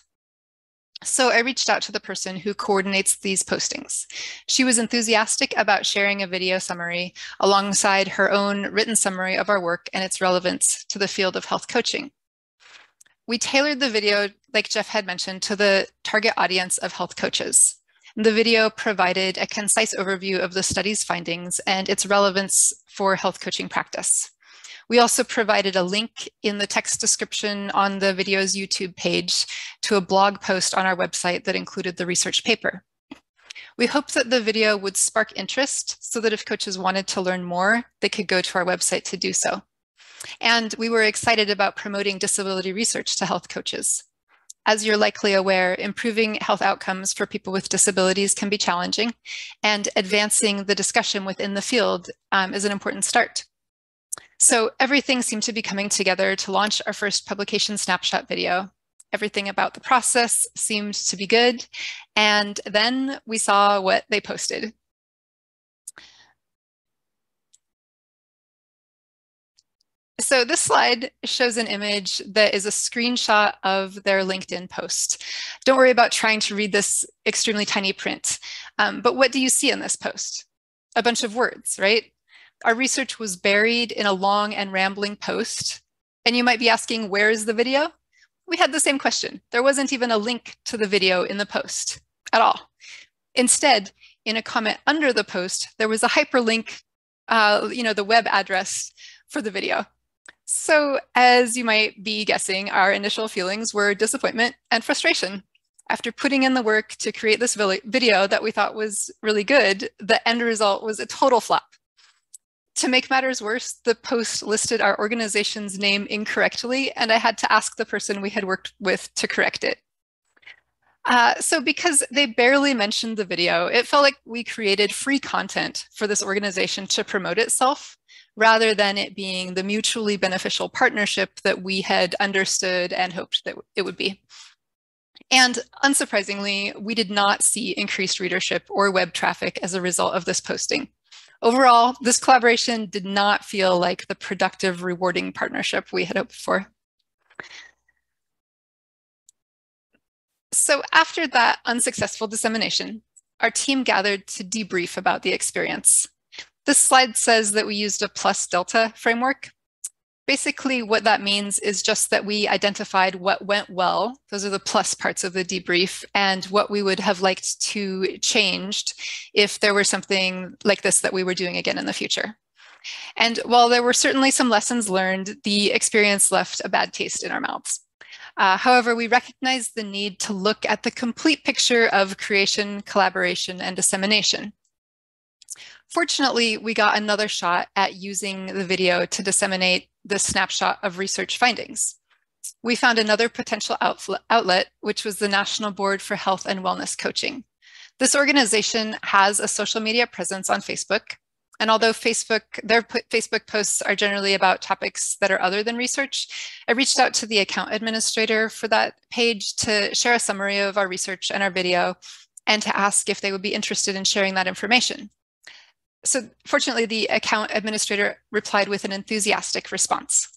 So I reached out to the person who coordinates these postings. She was enthusiastic about sharing a video summary alongside her own written summary of our work and its relevance to the field of health coaching. We tailored the video, like Jeff had mentioned, to the target audience of health coaches. The video provided a concise overview of the study's findings and its relevance for health coaching practice. We also provided a link in the text description on the video's YouTube page to a blog post on our website that included the research paper. We hoped that the video would spark interest so that if coaches wanted to learn more, they could go to our website to do so. And we were excited about promoting disability research to health coaches. As you're likely aware, improving health outcomes for people with disabilities can be challenging, and advancing the discussion within the field um, is an important start. So everything seemed to be coming together to launch our first publication snapshot video. Everything about the process seemed to be good, and then we saw what they posted. So this slide shows an image that is a screenshot of their LinkedIn post. Don't worry about trying to read this extremely tiny print. Um, but what do you see in this post? A bunch of words, right? Our research was buried in a long and rambling post. And you might be asking, where is the video? We had the same question. There wasn't even a link to the video in the post at all. Instead, in a comment under the post, there was a hyperlink, uh, you know, the web address for the video. So as you might be guessing, our initial feelings were disappointment and frustration. After putting in the work to create this video that we thought was really good, the end result was a total flop. To make matters worse, the post listed our organization's name incorrectly, and I had to ask the person we had worked with to correct it. Uh, so because they barely mentioned the video, it felt like we created free content for this organization to promote itself, rather than it being the mutually beneficial partnership that we had understood and hoped that it would be. And unsurprisingly, we did not see increased readership or web traffic as a result of this posting. Overall, this collaboration did not feel like the productive, rewarding partnership we had hoped for. So after that unsuccessful dissemination, our team gathered to debrief about the experience. This slide says that we used a plus delta framework. Basically, what that means is just that we identified what went well, those are the plus parts of the debrief, and what we would have liked to changed if there were something like this that we were doing again in the future. And while there were certainly some lessons learned, the experience left a bad taste in our mouths. Uh, however, we recognized the need to look at the complete picture of creation, collaboration, and dissemination. Fortunately, we got another shot at using the video to disseminate the snapshot of research findings. We found another potential outlet, which was the National Board for Health and Wellness Coaching. This organization has a social media presence on Facebook, and although Facebook, their Facebook posts are generally about topics that are other than research, I reached out to the account administrator for that page to share a summary of our research and our video, and to ask if they would be interested in sharing that information. So fortunately, the account administrator replied with an enthusiastic response.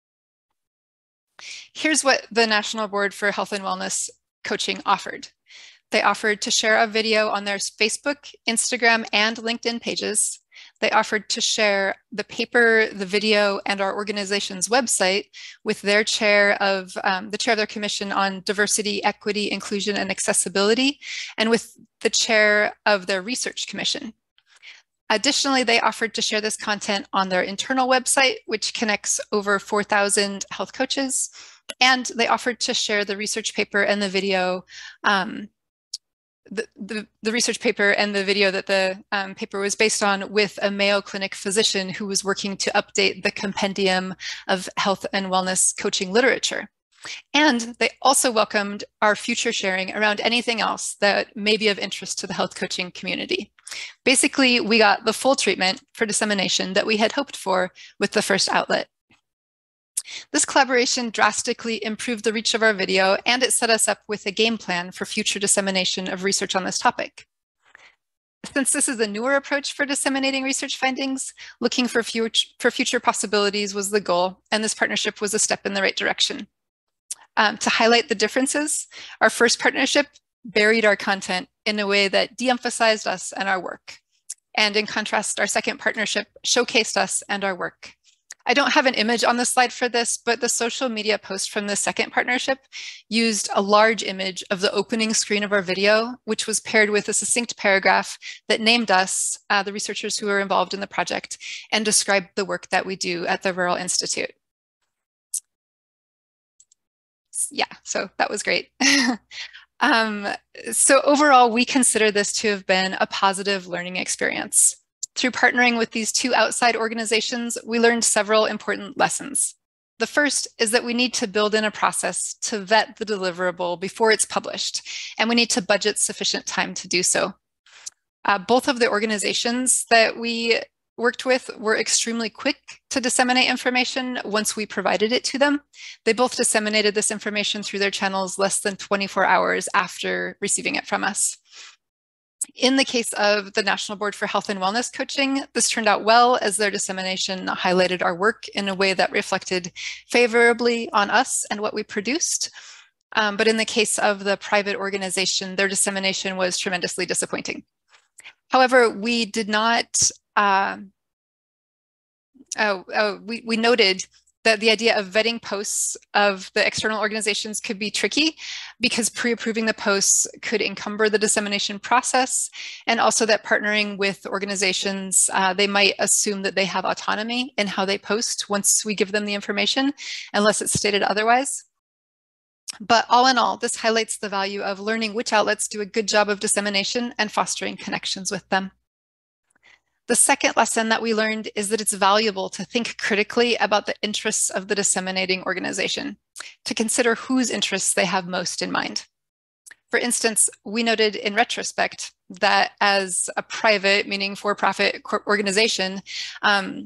Here's what the National Board for Health and Wellness Coaching offered. They offered to share a video on their Facebook, Instagram, and LinkedIn pages. They offered to share the paper, the video, and our organization's website with their chair of, um, the chair of their commission on diversity, equity, inclusion, and accessibility, and with the chair of their research commission. Additionally, they offered to share this content on their internal website, which connects over four thousand health coaches. And they offered to share the research paper and the video, um, the, the, the research paper and the video that the um, paper was based on with a Mayo Clinic physician who was working to update the compendium of health and wellness coaching literature. And they also welcomed our future sharing around anything else that may be of interest to the health coaching community. Basically, we got the full treatment for dissemination that we had hoped for with the first outlet. This collaboration drastically improved the reach of our video, and it set us up with a game plan for future dissemination of research on this topic. Since this is a newer approach for disseminating research findings, looking for future, for future possibilities was the goal, and this partnership was a step in the right direction. Um, to highlight the differences, our first partnership buried our content in a way that de-emphasized us and our work. And in contrast, our second partnership showcased us and our work. I don't have an image on the slide for this, but the social media post from the second partnership used a large image of the opening screen of our video, which was paired with a succinct paragraph that named us, uh, the researchers who were involved in the project, and described the work that we do at the Rural Institute. Yeah, so that was great. um, so overall, we consider this to have been a positive learning experience. Through partnering with these two outside organizations, we learned several important lessons. The first is that we need to build in a process to vet the deliverable before it's published, and we need to budget sufficient time to do so. Uh, both of the organizations that we worked with were extremely quick to disseminate information once we provided it to them. They both disseminated this information through their channels less than twenty-four hours after receiving it from us. In the case of the National Board for Health and Wellness Coaching, this turned out well as their dissemination highlighted our work in a way that reflected favorably on us and what we produced. Um, but in the case of the private organization, their dissemination was tremendously disappointing. However, we did not, uh, oh, oh, we, we noted that the idea of vetting posts of the external organizations could be tricky because pre-approving the posts could encumber the dissemination process, and also that partnering with organizations, uh, they might assume that they have autonomy in how they post once we give them the information, unless it's stated otherwise. But all in all, this highlights the value of learning which outlets do a good job of dissemination and fostering connections with them. The second lesson that we learned is that it's valuable to think critically about the interests of the disseminating organization, to consider whose interests they have most in mind. For instance, we noted in retrospect that as a private, meaning for-profit organization, um,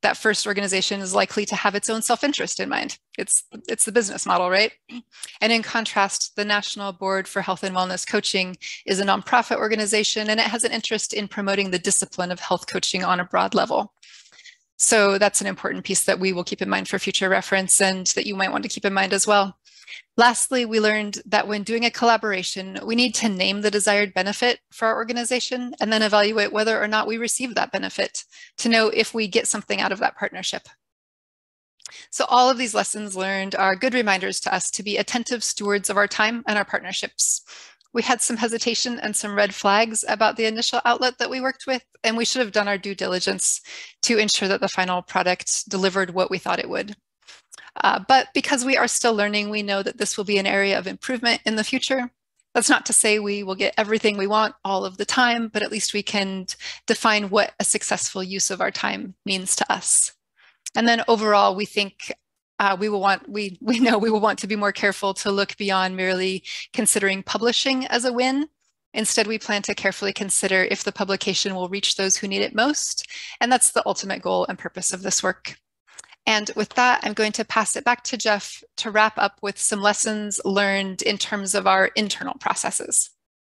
that first organization is likely to have its own self-interest in mind. It's, it's the business model, right? And in contrast, the National Board for Health and Wellness Coaching is a nonprofit organization, and it has an interest in promoting the discipline of health coaching on a broad level. So that's an important piece that we will keep in mind for future reference and that you might want to keep in mind as well. Lastly, we learned that when doing a collaboration, we need to name the desired benefit for our organization and then evaluate whether or not we receive that benefit to know if we get something out of that partnership. So all of these lessons learned are good reminders to us to be attentive stewards of our time and our partnerships. We had some hesitation and some red flags about the initial outlet that we worked with, and we should have done our due diligence to ensure that the final product delivered what we thought it would. Uh, but because we are still learning, we know that this will be an area of improvement in the future. That's not to say we will get everything we want all of the time, but at least we can define what a successful use of our time means to us. And then overall, we think uh, we will want, we, we know we will want to be more careful to look beyond merely considering publishing as a win. Instead, we plan to carefully consider if the publication will reach those who need it most. And that's the ultimate goal and purpose of this work. And with that, I'm going to pass it back to Jeff to wrap up with some lessons learned in terms of our internal processes.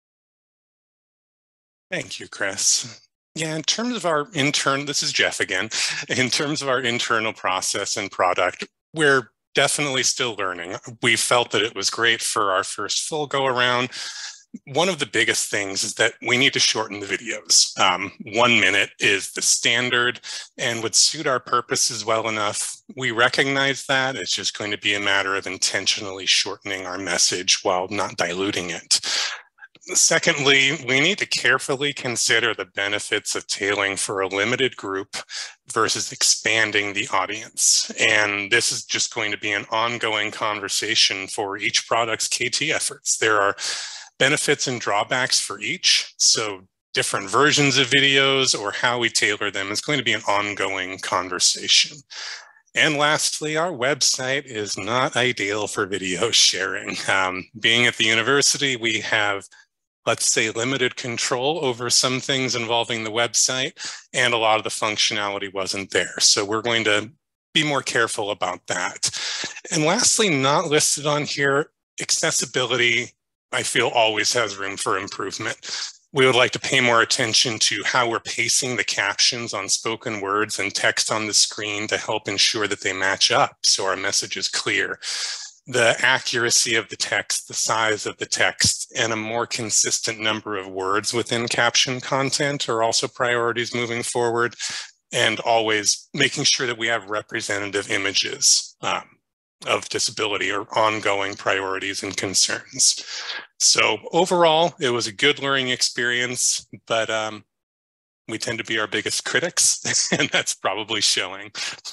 Thank you, Krys. Yeah, in terms of our intern, this is Jeff again. In terms of our internal process and product, we're definitely still learning. We felt that it was great for our first full go around. One of the biggest things is that we need to shorten the videos. Um, one minute is the standard and would suit our purposes well enough. We recognize that. It's just going to be a matter of intentionally shortening our message while not diluting it. Secondly, we need to carefully consider the benefits of tailoring for a limited group versus expanding the audience. And this is just going to be an ongoing conversation for each product's K T efforts. There are benefits and drawbacks for each. So different versions of videos or how we tailor them is going to be an ongoing conversation. And lastly, our website is not ideal for video sharing. Um, being at the university, we have, let's say, limited control over some things involving the website, and a lot of the functionality wasn't there. So we're going to be more careful about that. And lastly, not listed on here, accessibility, I feel always has room for improvement. We would like to pay more attention to how we're pacing the captions on spoken words and text on the screen to help ensure that they match up so our message is clear. The accuracy of the text, the size of the text, and a more consistent number of words within caption content are also priorities moving forward, and always making sure that we have representative images um, of disability or ongoing priorities and concerns. So overall, it was a good learning experience, but um, we tend to be our biggest critics, and that's probably showing.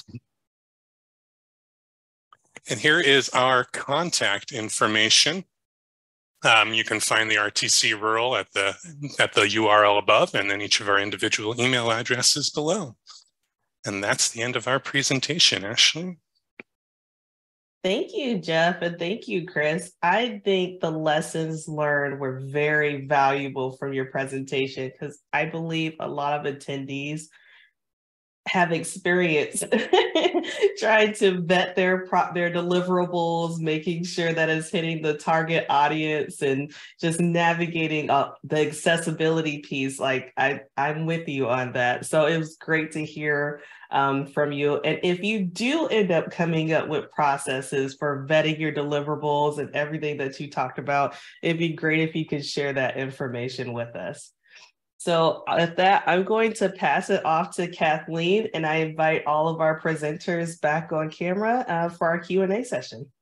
And here is our contact information. Um, you can find the R T C Rural at the, at the U R L above, and then each of our individual email addresses below. And that's the end of our presentation, Ashley. Thank you, Jeff, and thank you, Krys. I think the lessons learned were very valuable from your presentation because I believe a lot of attendees have experience trying to vet their pro their deliverables, making sure that it's hitting the target audience, and just navigating uh, the accessibility piece. Like I, I'm with you on that. So it was great to hear um, from you. And if you do end up coming up with processes for vetting your deliverables and everything that you talked about, it'd be great if you could share that information with us. So with that, I'm going to pass it off to Kathleen, and I invite all of our presenters back on camera uh, for our Q and A session.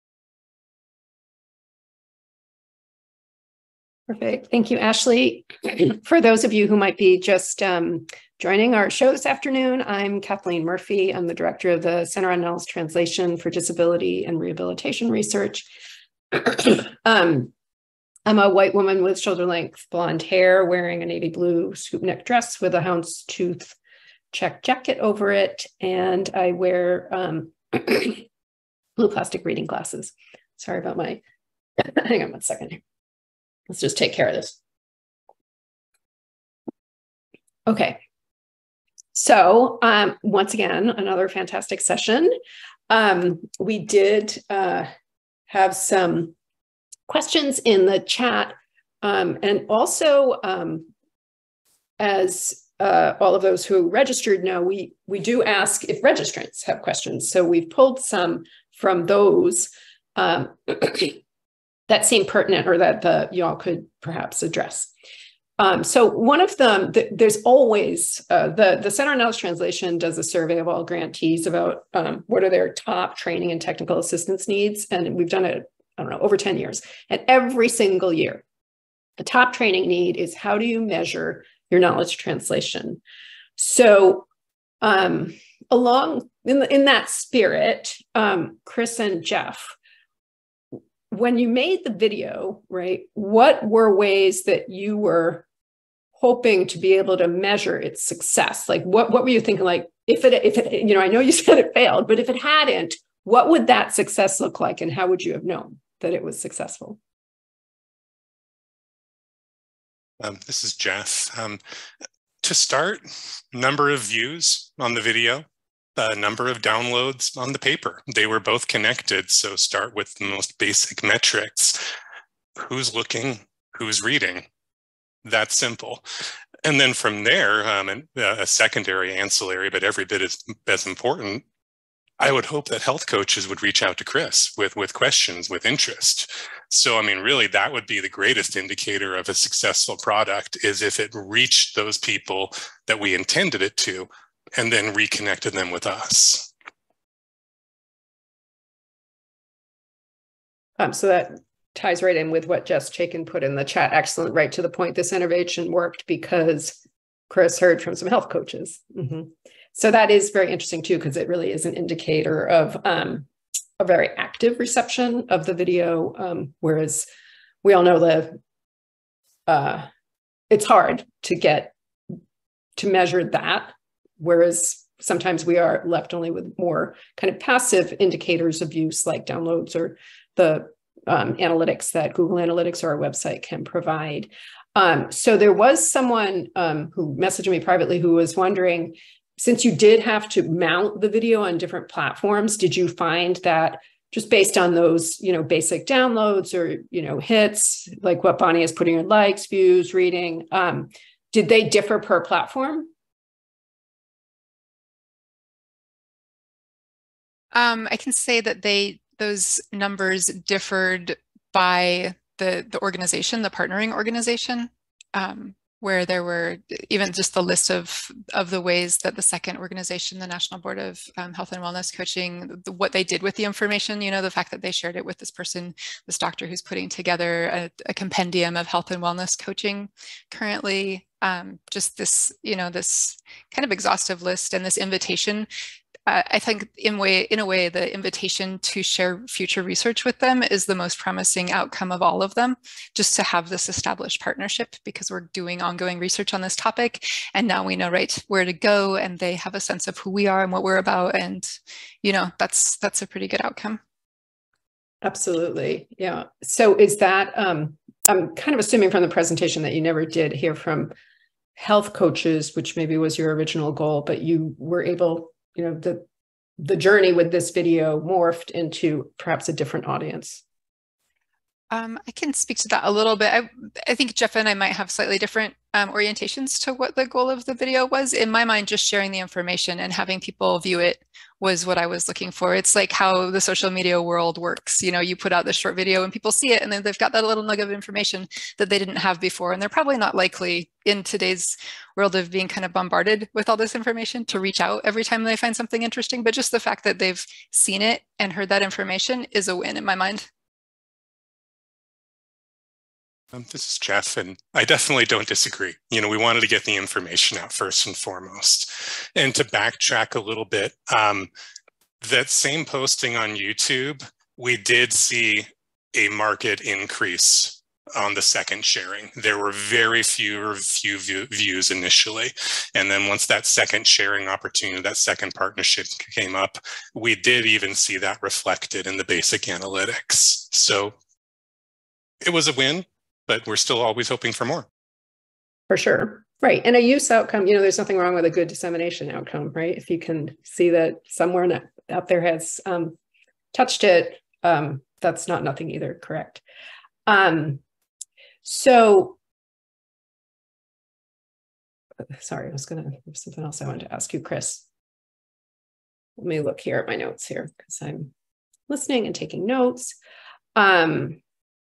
Perfect. Thank you, Ashley. For those of you who might be just um, joining our show this afternoon, I'm Kathleen Murphy. I'm the director of the Center on Nels Translation for Disability and Rehabilitation Research. um, I'm a white woman with shoulder-length blonde hair wearing a navy blue scoop neck dress with a houndstooth check jacket over it, and I wear um, blue plastic reading glasses. Sorry about my, hang on one second here. Let's just take care of this. Okay. So um, once again, another fantastic session. Um, we did uh, have some questions in the chat, um, and also um, as uh, all of those who registered know, we, we do ask if registrants have questions. So we've pulled some from those um, that seem pertinent or that the, y'all could perhaps address. Um, so one of them, th there's always, uh, the, the Center on Knowledge Translation does a survey of all grantees about um, what are their top training and technical assistance needs. And we've done it, I don't know, over ten years. And every single year, the top training need is how do you measure your knowledge translation? So um, along, in, the, in that spirit, um, Krys and Jeff, when you made the video, right, what were ways that you were hoping to be able to measure its success? Like, what, what were you thinking, like, if it, if it, you know, I know you said it failed, but if it hadn't, what would that success look like? And how would you have known that it was successful? Um, this is Jeff. Um, to start, number of views on the video, a number of downloads on the paper. They were both connected, so start with the most basic metrics. Who's looking, who's reading? That simple. And then from there, um, and, uh, a secondary ancillary, but every bit as, as important, I would hope that health coaches would reach out to Krys with, with questions, with interest. So, I mean, really, that would be the greatest indicator of a successful product, is if it reached those people that we intended it to, and then reconnected them with us. Um, so that ties right in with what Jess Chaikin put in the chat. Excellent, right to the point. This innovation worked because Krys heard from some health coaches. Mm-hmm. So that is very interesting too, because it really is an indicator of um, a very active reception of the video, um, whereas we all know that uh, it's hard to get to measure that. Whereas sometimes we are left only with more kind of passive indicators of use, like downloads or the um, analytics that Google Analytics or our website can provide. Um, so there was someone um, who messaged me privately who was wondering, since you did have to mount the video on different platforms, did you find that just based on those, you know, basic downloads or, you know, hits, like what Bonnie is putting in, likes, views, reading, um, did they differ per platform? Um, I can say that they those numbers differed by the the organization, the partnering organization, um, where there were even just the list of of the ways that the second organization, the National Board of um, Health and Wellness Coaching, the, what they did with the information. You know, the fact that they shared it with this person, this doctor who's putting together a, a compendium of health and wellness coaching currently. Um, just this, you know, this kind of exhaustive list and this invitation. Uh, I think in way, in a way, the invitation to share future research with them is the most promising outcome of all of them, just to have this established partnership, because we're doing ongoing research on this topic. And now we know right where to go, and they have a sense of who we are and what we're about. And, you know, that's that's a pretty good outcome. Absolutely. Yeah. So is that, um, I'm kind of assuming from the presentation that you never did hear from health coaches, which maybe was your original goal, but you were able, you know, the the journey with this video morphed into perhaps a different audience. Um, I can speak to that a little bit. I, I think Jeff and I might have slightly different um, orientations to what the goal of the video was. In my mind, just sharing the information and having people view it was what I was looking for. It's like how the social media world works. You know, you put out this short video and people see it, and then they've got that little nugget of information that they didn't have before. And they're probably not likely in today's world of being kind of bombarded with all this information to reach out every time they find something interesting. But just the fact that they've seen it and heard that information is a win in my mind. Um, this is Jeff, and I definitely don't disagree. You know, we wanted to get the information out first and foremost. And to backtrack a little bit, um, that same posting on YouTube, we did see a market increase on the second sharing. There were very few, few view, views initially. And then once that second sharing opportunity, that second partnership came up, we did even see that reflected in the basic analytics. So it was a win, but we're still always hoping for more. For sure. Right. And a use outcome, you know, there's nothing wrong with a good dissemination outcome, right? If you can see that somewhere out there has um, touched it, um, that's not nothing either, correct? Um, so, sorry, I was going to, there's something else I wanted to ask you, Krys. Let me look here at my notes here because I'm listening and taking notes. Um,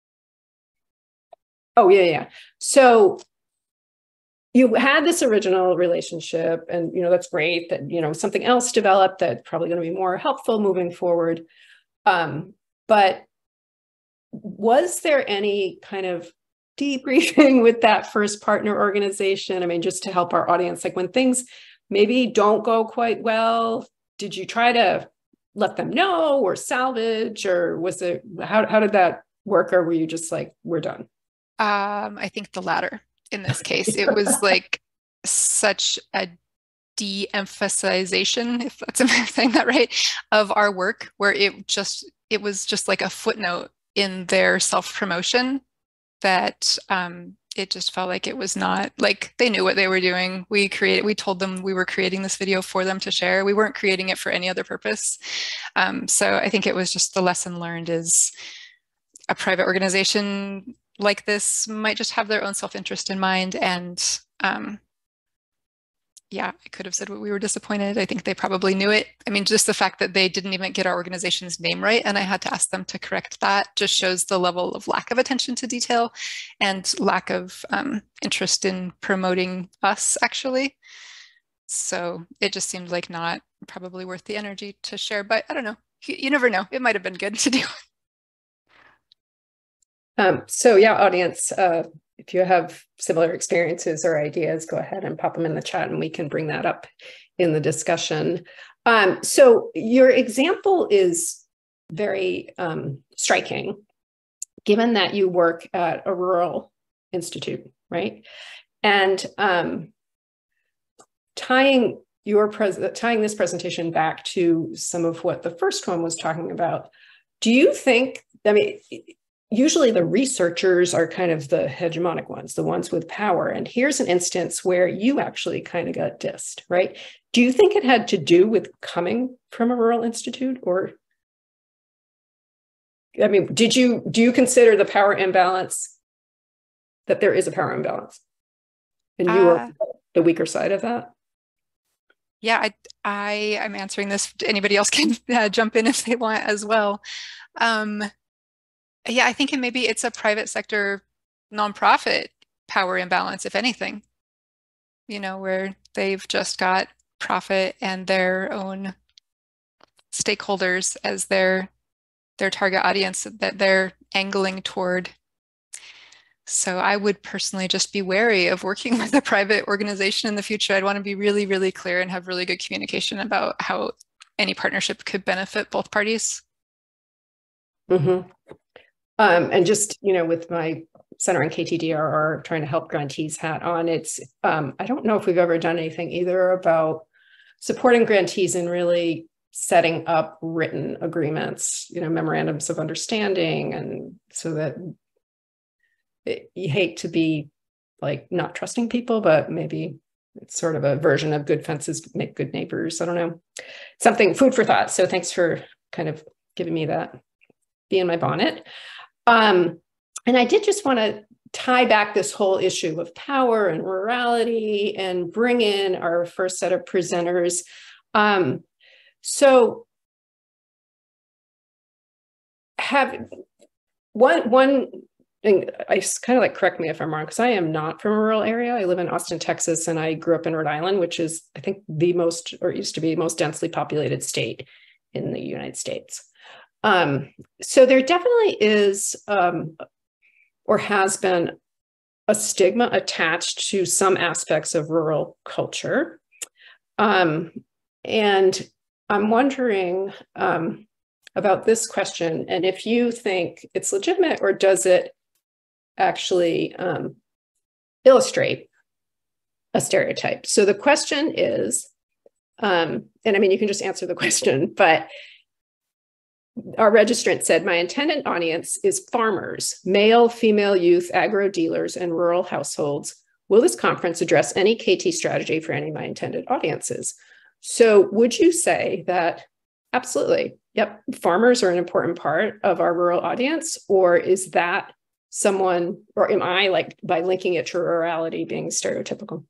oh, yeah, yeah. So, you had this original relationship and, you know, that's great that, you know, something else developed that's probably going to be more helpful moving forward. Um, but was there any kind of debriefing with that first partner organization? I mean, just to help our audience, like when things maybe don't go quite well, did you try to let them know or salvage, or was it, how, how did that work? Or were you just like, we're done? Um, I think the latter. In this case, it was like such a de-emphasization, if that's if I'm saying that right, of our work, where it just it was just like a footnote in their self-promotion that um, it just felt like it was not like they knew what they were doing. We created, we told them we were creating this video for them to share. We weren't creating it for any other purpose. Um, so I think it was just the lesson learned is a private organization like this might just have their own self-interest in mind. And um, yeah, I could have said we were disappointed. I think they probably knew it. I mean, just the fact that they didn't even get our organization's name right, and I had to ask them to correct that, just shows the level of lack of attention to detail and lack of um, interest in promoting us, actually. So it just seemed like not probably worth the energy to share, but I don't know. You, you never know. It might have been good to do. Um, so yeah, audience, uh, if you have similar experiences or ideas, go ahead and pop them in the chat and we can bring that up in the discussion. Um, so your example is very um, striking, given that you work at a rural institute, right? And um, tying your pres tying this presentation back to some of what the first one was talking about, do you think, I mean, usually the researchers are kind of the hegemonic ones, the ones with power. And here's an instance where you actually kind of got dissed, right? Do you think it had to do with coming from a rural institute, or, I mean, did you, do you consider the power imbalance, that there is a power imbalance and you uh, are the weaker side of that? Yeah, I, I am answering this. Anybody else can uh, jump in if they want as well. Um, Yeah, I think it maybe it's a private sector nonprofit power imbalance, if anything, you know, where they've just got profit and their own stakeholders as their their target audience that they're angling toward. So I would personally just be wary of working with a private organization in the future. I'd want to be really, really clear and have really good communication about how any partnership could benefit both parties. Mm-hmm. Um, and just, you know, with my Center on K T D R R trying to help grantees hat on, it's, um, I don't know if we've ever done anything either about supporting grantees in really setting up written agreements, you know, memorandums of understanding, and so that it, you hate to be like not trusting people, but maybe it's sort of a version of good fences make good neighbors. I don't know, something, food for thought. So thanks for kind of giving me that, be in my bonnet. Um, and I did just want to tie back this whole issue of power and rurality and bring in our first set of presenters. Um, so have one, one thing, I kind of like, correct me if I'm wrong, because I am not from a rural area. I live in Austin, Texas, and I grew up in Rhode Island, which is, I think, the most, or used to be most densely populated state in the United States. Um, so there definitely is, um, or has been, a stigma attached to some aspects of rural culture. Um, and I'm wondering um, about this question, and if you think it's legitimate, or does it actually um, illustrate a stereotype? So the question is, um, and I mean, you can just answer the question, but our registrant said, my intended audience is farmers, male, female, youth, agro dealers, and rural households will this conference address any K T strategy for any of my intended audiences? So would you say that absolutely, yep, farmers are an important part of our rural audience, or is that someone, or am I, like, by linking it to rurality, being stereotypical?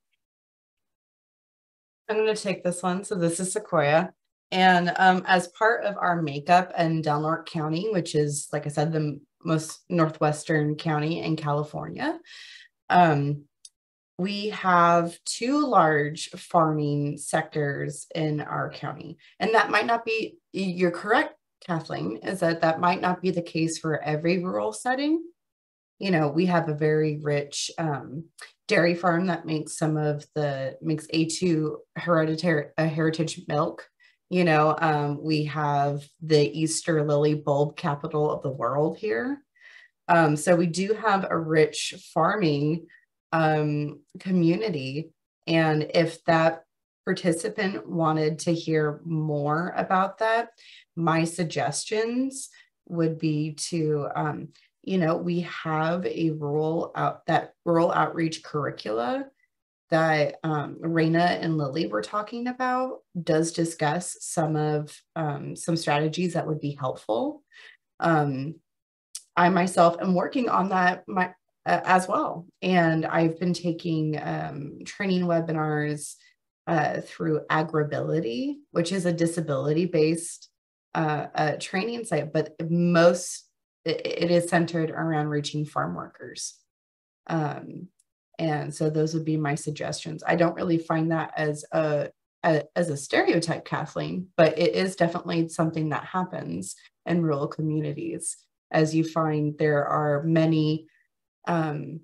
I'm going to take this one. So this is Sequoia. And um, as part of our makeup in Del Norte County, which is, like I said, the most northwestern county in California, um, we have two large farming sectors in our county. And that might not be, you're correct, Kathleen, is that that might not be the case for every rural setting. You know, we have a very rich um, dairy farm that makes some of the, makes A two hereditary, uh, heritage milk. You know, um, we have the Easter lily bulb capital of the world here. Um, so we do have a rich farming um, community. And if that participant wanted to hear more about that, my suggestions would be to, um, you know, we have a rural out that rural outreach curricula that um, Rayna and Lillie were talking about does discuss some of um, some strategies that would be helpful. Um, I myself am working on that my, uh, as well. And I've been taking um, training webinars uh, through Agribility, which is a disability-based uh, uh, training site, but most, it, it is centered around reaching farm workers. Um, And so those would be my suggestions. I don't really find that as a, a as a stereotype, Kathleen, but it is definitely something that happens in rural communities. As you find, there are many, um,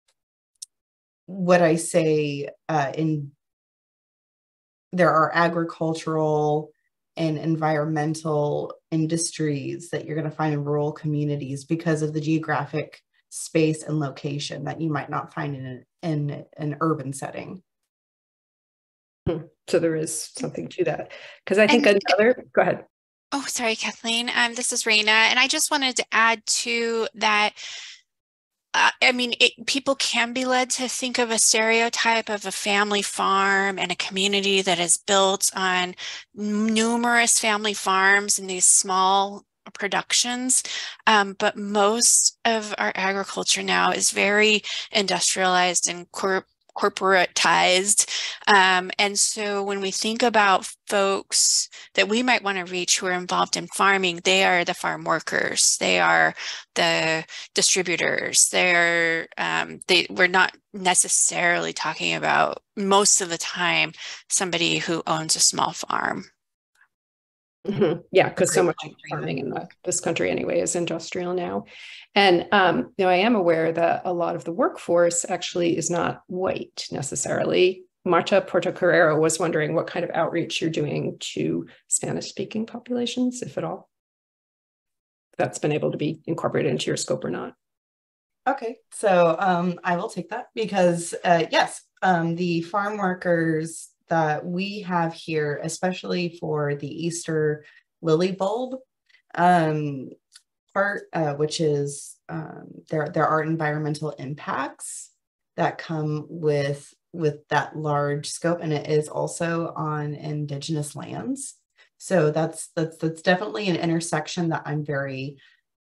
what I say, uh, in there are agricultural and environmental industries that you're going to find in rural communities because of the geographic space and location that you might not find in an, in an urban setting. So there is something to that. Because I think and, another, go ahead. Oh, sorry, Kathleen. Um, this is Rayna. And I just wanted to add to that. Uh, I mean, it, people can be led to think of a stereotype of a family farm and a community that is built on numerous family farms and these small productions, um, but most of our agriculture now is very industrialized and cor corporatized. Um, and so when we think about folks that we might want to reach who are involved in farming, they are the farm workers, they are the distributors, they're, um, they, we're not necessarily talking about, most of the time, somebody who owns a small farm. Mm-hmm. Yeah, because so much farming in the, this country anyway is industrial now. And um, you know, I am aware that a lot of the workforce actually is not white necessarily. Marta Portocarrero was wondering what kind of outreach you're doing to Spanish-speaking populations, if at all. If that's been able to be incorporated into your scope or not. Okay, so um, I will take that because uh, yes, um, the farm workers that we have here, especially for the Easter lily bulb um, part, uh, which is um, there, there are environmental impacts that come with, with that large scope, and it is also on indigenous lands. So that's, that's, that's definitely an intersection that I'm very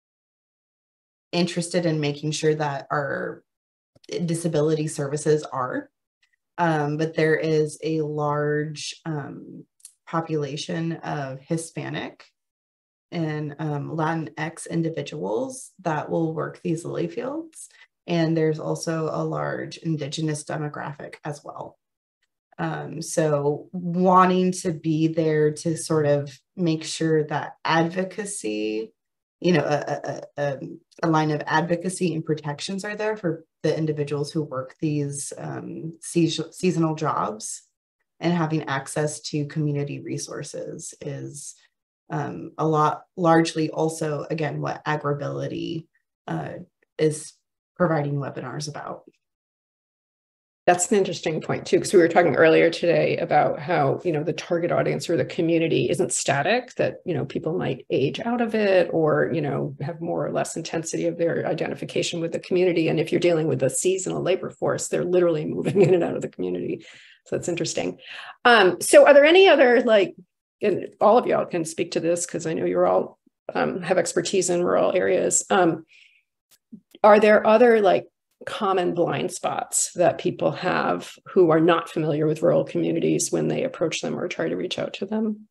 interested in making sure that our disability services are. Um, but there is a large um, population of Hispanic and um, Latinx individuals that will work these lily fields. And there's also a large indigenous demographic as well. Um, so wanting to be there to sort of make sure that advocacy, you know, a, a, a line of advocacy and protections are there for the individuals who work these um, seasonal jobs, and having access to community resources is um, a lot, largely also, again, what Agribility uh, is providing webinars about. That's an interesting point too, because we were talking earlier today about how, you know, the target audience or the community isn't static, that, you know, people might age out of it or, you know, have more or less intensity of their identification with the community. And if you're dealing with a seasonal labor force, they're literally moving in and out of the community. So that's interesting. Um, so are there any other, like, and all of y'all can speak to this because I know you're all um, have expertise in rural areas. Um, are there other like common blind spots that people have who are not familiar with rural communities when they approach them or try to reach out to them?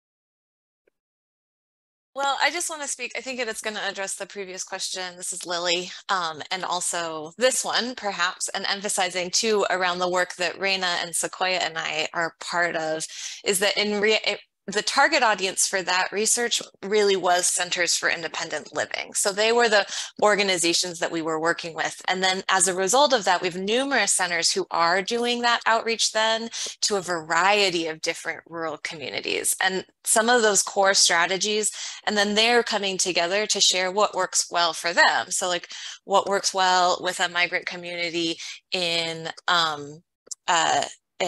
Well, I just want to speak, I think it's going to address the previous question. This is Lillie, um, and also this one, perhaps, and emphasizing too around the work that Rayna and Sequoia and I are part of, is that in re it, the target audience for that research really was Centers for Independent Living. So they were the organizations that we were working with. And then as a result of that, we have numerous centers who are doing that outreach then to a variety of different rural communities. And some of those core strategies, and then they're coming together to share what works well for them. So like what works well with a migrant community in um, uh,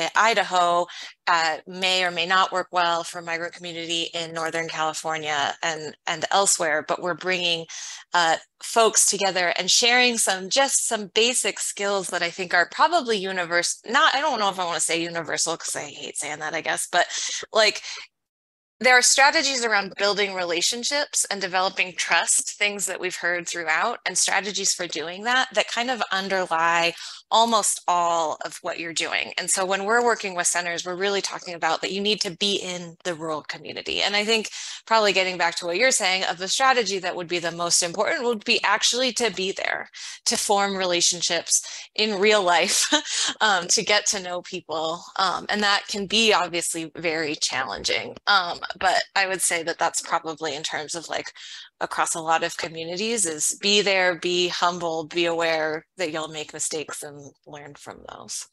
Idaho uh, may or may not work well for a migrant community in Northern California and, and elsewhere, but we're bringing uh, folks together and sharing some, just some basic skills that I think are probably universal. Not, I don't know if I want to say universal because I hate saying that, I guess, but like, there are strategies around building relationships and developing trust, things that we've heard throughout, and strategies for doing that that kind of underlie almost all of what you're doing. And so when we're working with centers, we're really talking about that you need to be in the rural community. And I think probably getting back to what you're saying, of the strategy that would be the most important would be actually to be there, to form relationships in real life, um, to get to know people. Um, and that can be obviously very challenging. Um, But I would say that that's probably in terms of like across a lot of communities is be there, be humble, be aware that you'll make mistakes and learn from those.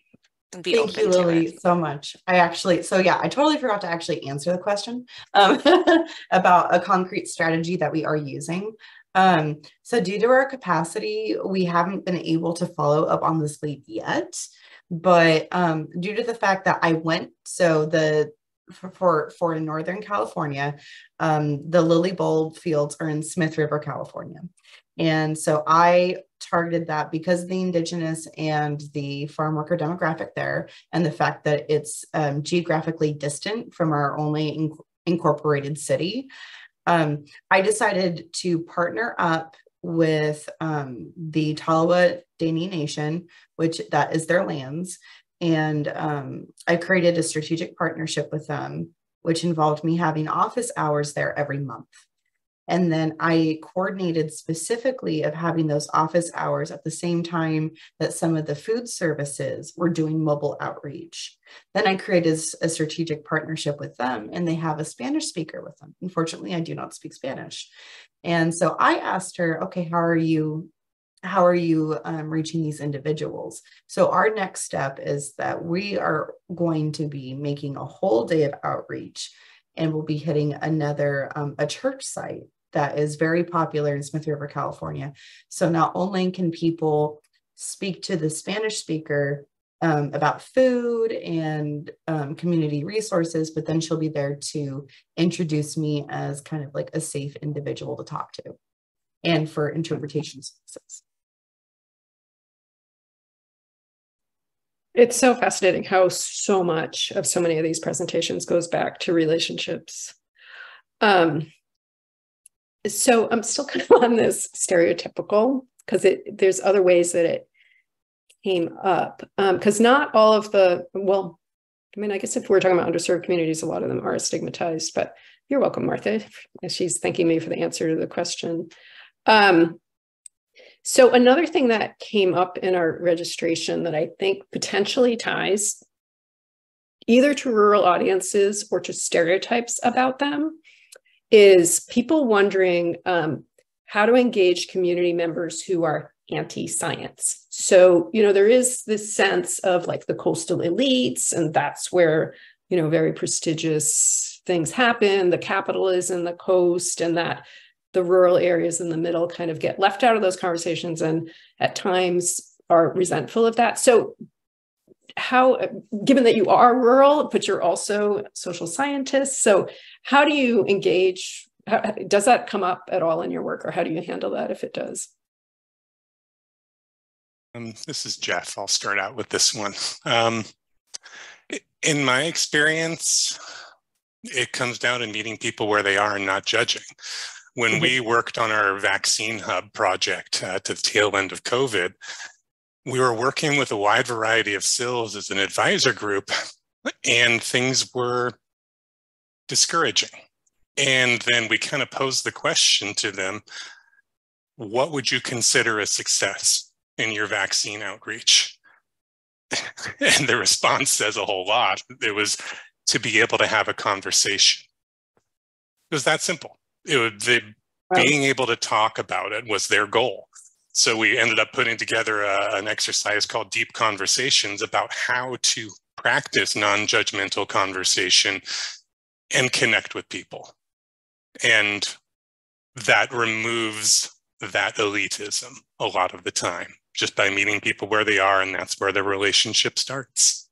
And be Thank you, Lillie, so much. I actually, so yeah, I totally forgot to actually answer the question um, about a concrete strategy that we are using. Um, so due to our capacity, we haven't been able to follow up on this lead yet. But um, due to the fact that I went, so the For, for, for Northern California, um, the lily bulb fields are in Smith River, California. And so I targeted that because of the indigenous and the farm worker demographic there, and the fact that it's um, geographically distant from our only in incorporated city. Um, I decided to partner up with um, the Tolowa Dene Nation, which that is their lands. And um, I created a strategic partnership with them, which involved me having office hours there every month. And then I coordinated specifically of having those office hours at the same time that some of the food services were doing mobile outreach. Then I created a strategic partnership with them, and they have a Spanish speaker with them. Unfortunately, I do not speak Spanish. And so I asked her, okay, how are you How are you um, reaching these individuals? So our next step is that we are going to be making a whole day of outreach, and we'll be hitting another, um, a church site that is very popular in Smith River, California. So not only can people speak to the Spanish speaker um, about food and um, community resources, but then she'll be there to introduce me as kind of like a safe individual to talk to and for interpretation services. It's so fascinating how so much of so many of these presentations goes back to relationships. Um, so I'm still kind of on this stereotypical, because it there's other ways that it came up. Because um, not all of the, well, I mean, I guess if we're talking about underserved communities, a lot of them are stigmatized, but you're welcome, Martha. She's thanking me for the answer to the question. Um, So another thing that came up in our registration that I think potentially ties either to rural audiences or to stereotypes about them is people wondering um, how to engage community members who are anti-science. So, you know, there is this sense of like the coastal elites, and that's where, you know, very prestigious things happen. The capital is in the coast, and that the rural areas in the middle kind of get left out of those conversations and at times are resentful of that. So how, given that you are rural, but you're also social scientists, so how do you engage? How, does that come up at all in your work, or how do you handle that if it does? Um, this is Jeff. I'll start out with this one. Um, in my experience, it comes down to meeting people where they are and not judging. When we worked on our vaccine hub project uh, to the tail end of COVID, we were working with a wide variety of S I Ls as an advisor group, and things were discouraging. And then we kind of posed the question to them, what would you consider a success in your vaccine outreach? And the response says a whole lot. It was to be able to have a conversation. It was that simple. It was the, right. Being able to talk about it was their goal. So we ended up putting together a, an exercise called Deep Conversations about how to practice non-judgmental conversation and connect with people. And that removes that elitism a lot of the time, just by meeting people where they are, and that's where the relationship starts.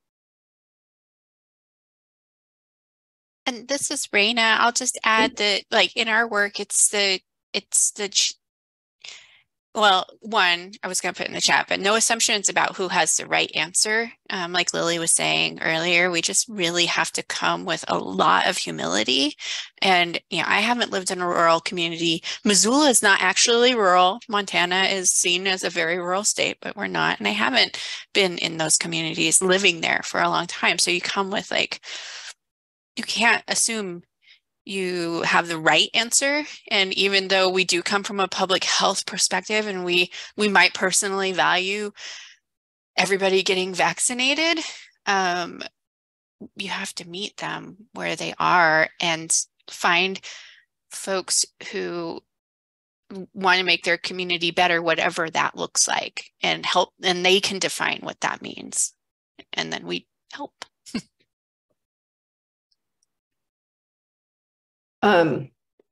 And this is Rayna. I'll just add that, like, in our work, it's the, it's the, well, one, I was going to put in the chat, but no assumptions about who has the right answer. Um, like Lillie was saying earlier, we just really have to come with a lot of humility. And, you know, I haven't lived in a rural community. Missoula is not actually rural. Montana is seen as a very rural state, but we're not. And I haven't been in those communities living there for a long time. So you come with, like, you can't assume you have the right answer. And even though we do come from a public health perspective, and we we might personally value everybody getting vaccinated, um, you have to meet them where they are and find folks who want to make their community better, whatever that looks like, and help, and they can define what that means. And then we help. Um,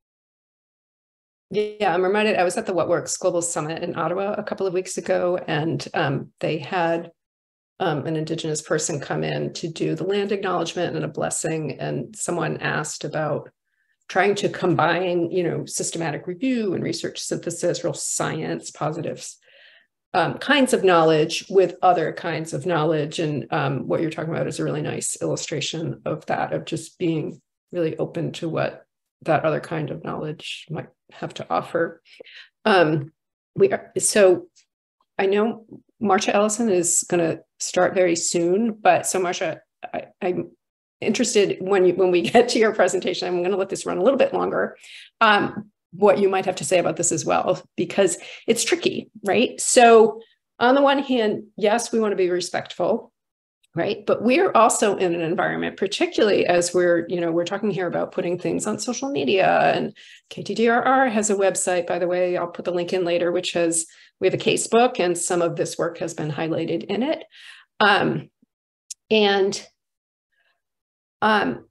yeah, I'm reminded, I was at the What Works Global Summit in Ottawa a couple of weeks ago, and um, they had um, an Indigenous person come in to do the land acknowledgement and a blessing, and someone asked about trying to combine, you know, systematic review and research synthesis, real science, positives, um, kinds of knowledge with other kinds of knowledge. And um, what you're talking about is a really nice illustration of that, of just being really open to what that other kind of knowledge might have to offer. Um, we are, so I know Marsha Ellison is going to start very soon, but so Marsha, I, I'm interested when you, when we get to your presentation, I'm going to let this run a little bit longer, um, what you might have to say about this as well, because it's tricky, right? So on the one hand, yes, we want to be respectful, right? But we're also in an environment, particularly as we're, you know, we're talking here about putting things on social media, and K T D R R has a website, by the way, I'll put the link in later, which has, we have a casebook, and some of this work has been highlighted in it. Um, and um,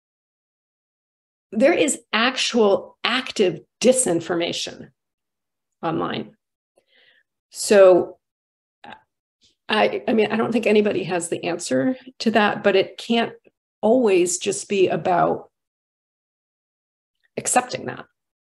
there is actual active disinformation online. So I, I mean, I don't think anybody has the answer to that, but it can't always just be about accepting that.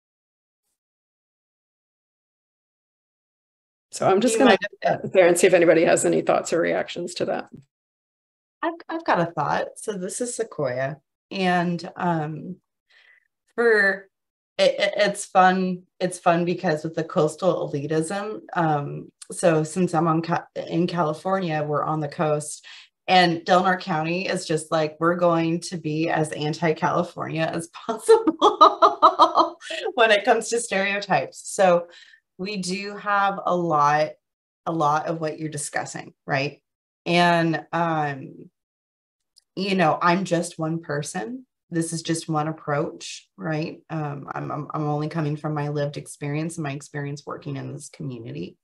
So I'm just going to get there and see if anybody has any thoughts or reactions to that. I've, I've got a thought. So this is Sequoia, and um, for it, it, it's fun. It's fun because with the coastal elitism. Um, so since I'm on in California, we're on the coast, and Del Norte County is just like, we're going to be as anti-California as possible when it comes to stereotypes. So we do have a lot, a lot of what you're discussing, right? And, um, you know, I'm just one person. This is just one approach, right? Um, I'm, I'm, I'm only coming from my lived experience and my experience working in this community.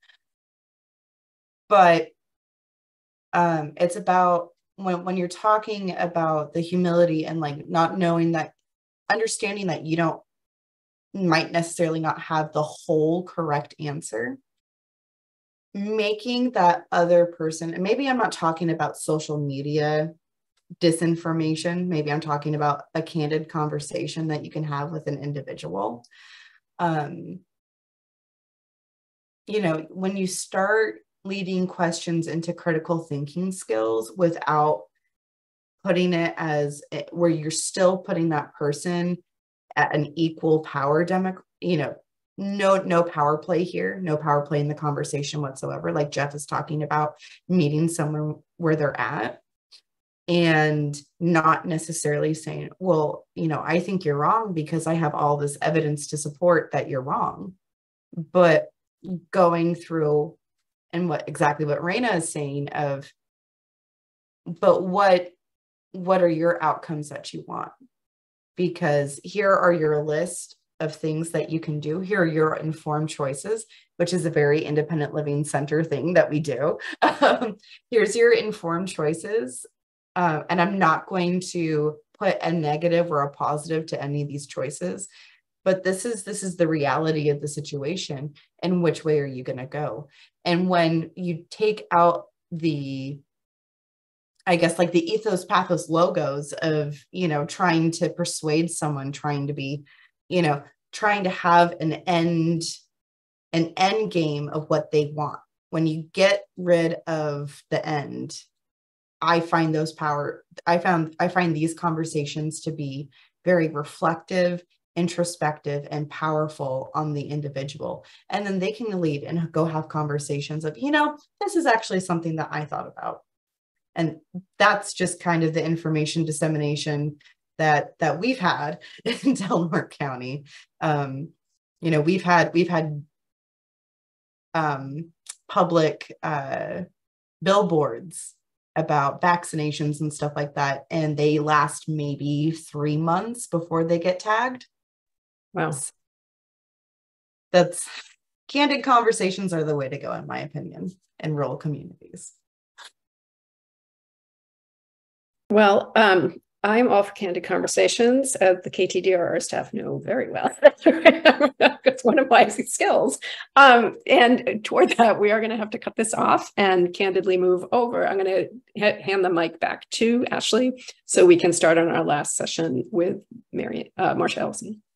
But um, it's about when, when you're talking about the humility and like not knowing that, understanding that you don't, might necessarily not have the whole correct answer. making that other person, and maybe I'm not talking about social media disinformation, maybe I'm talking about a candid conversation that you can have with an individual. Um, you know, when you start leading questions into critical thinking skills without putting it as where you're still putting that person at an equal power demo, you know, no, no power play here, no power play in the conversation whatsoever. Like Jeff is talking about, meeting someone where they're at and not necessarily saying, well, you know, I think you're wrong because I have all this evidence to support that you're wrong. But going through and what exactly what Rayna is saying of, but what, what are your outcomes that you want? Because here are your list of things that you can do. Here are your informed choices, which is a very independent living center thing that we do. Um, here's your informed choices. Uh, and I'm not going to put a negative or a positive to any of these choices, but this is, this is the reality of the situation and which way are you going to go? And when you take out the, I guess like the ethos, pathos logos of, you know, trying to persuade someone, trying to be, you know, trying to have an end, an end game of what they want. When you get rid of the end, I find those power, I found, I find these conversations to be very reflective, introspective, and powerful on the individual. And then they can lead and go have conversations of, you know, this is actually something that I thought about. And that's just kind of the information dissemination that that we've had in Delaware County. Um, you know, we've had we've had um, public uh, billboards about vaccinations and stuff like that, and they last maybe three months before they get tagged. Wow, that's candid conversations are the way to go, in my opinion, in rural communities. Well, um, I'm all for candid conversations. Uh, the K T D R R staff know very well. It's one of my skills. Um, and toward that, we are going to have to cut this off and candidly move over. I'm going to ha hand the mic back to Ashley so we can start on our last session with Mary, uh, Marsha Ellison.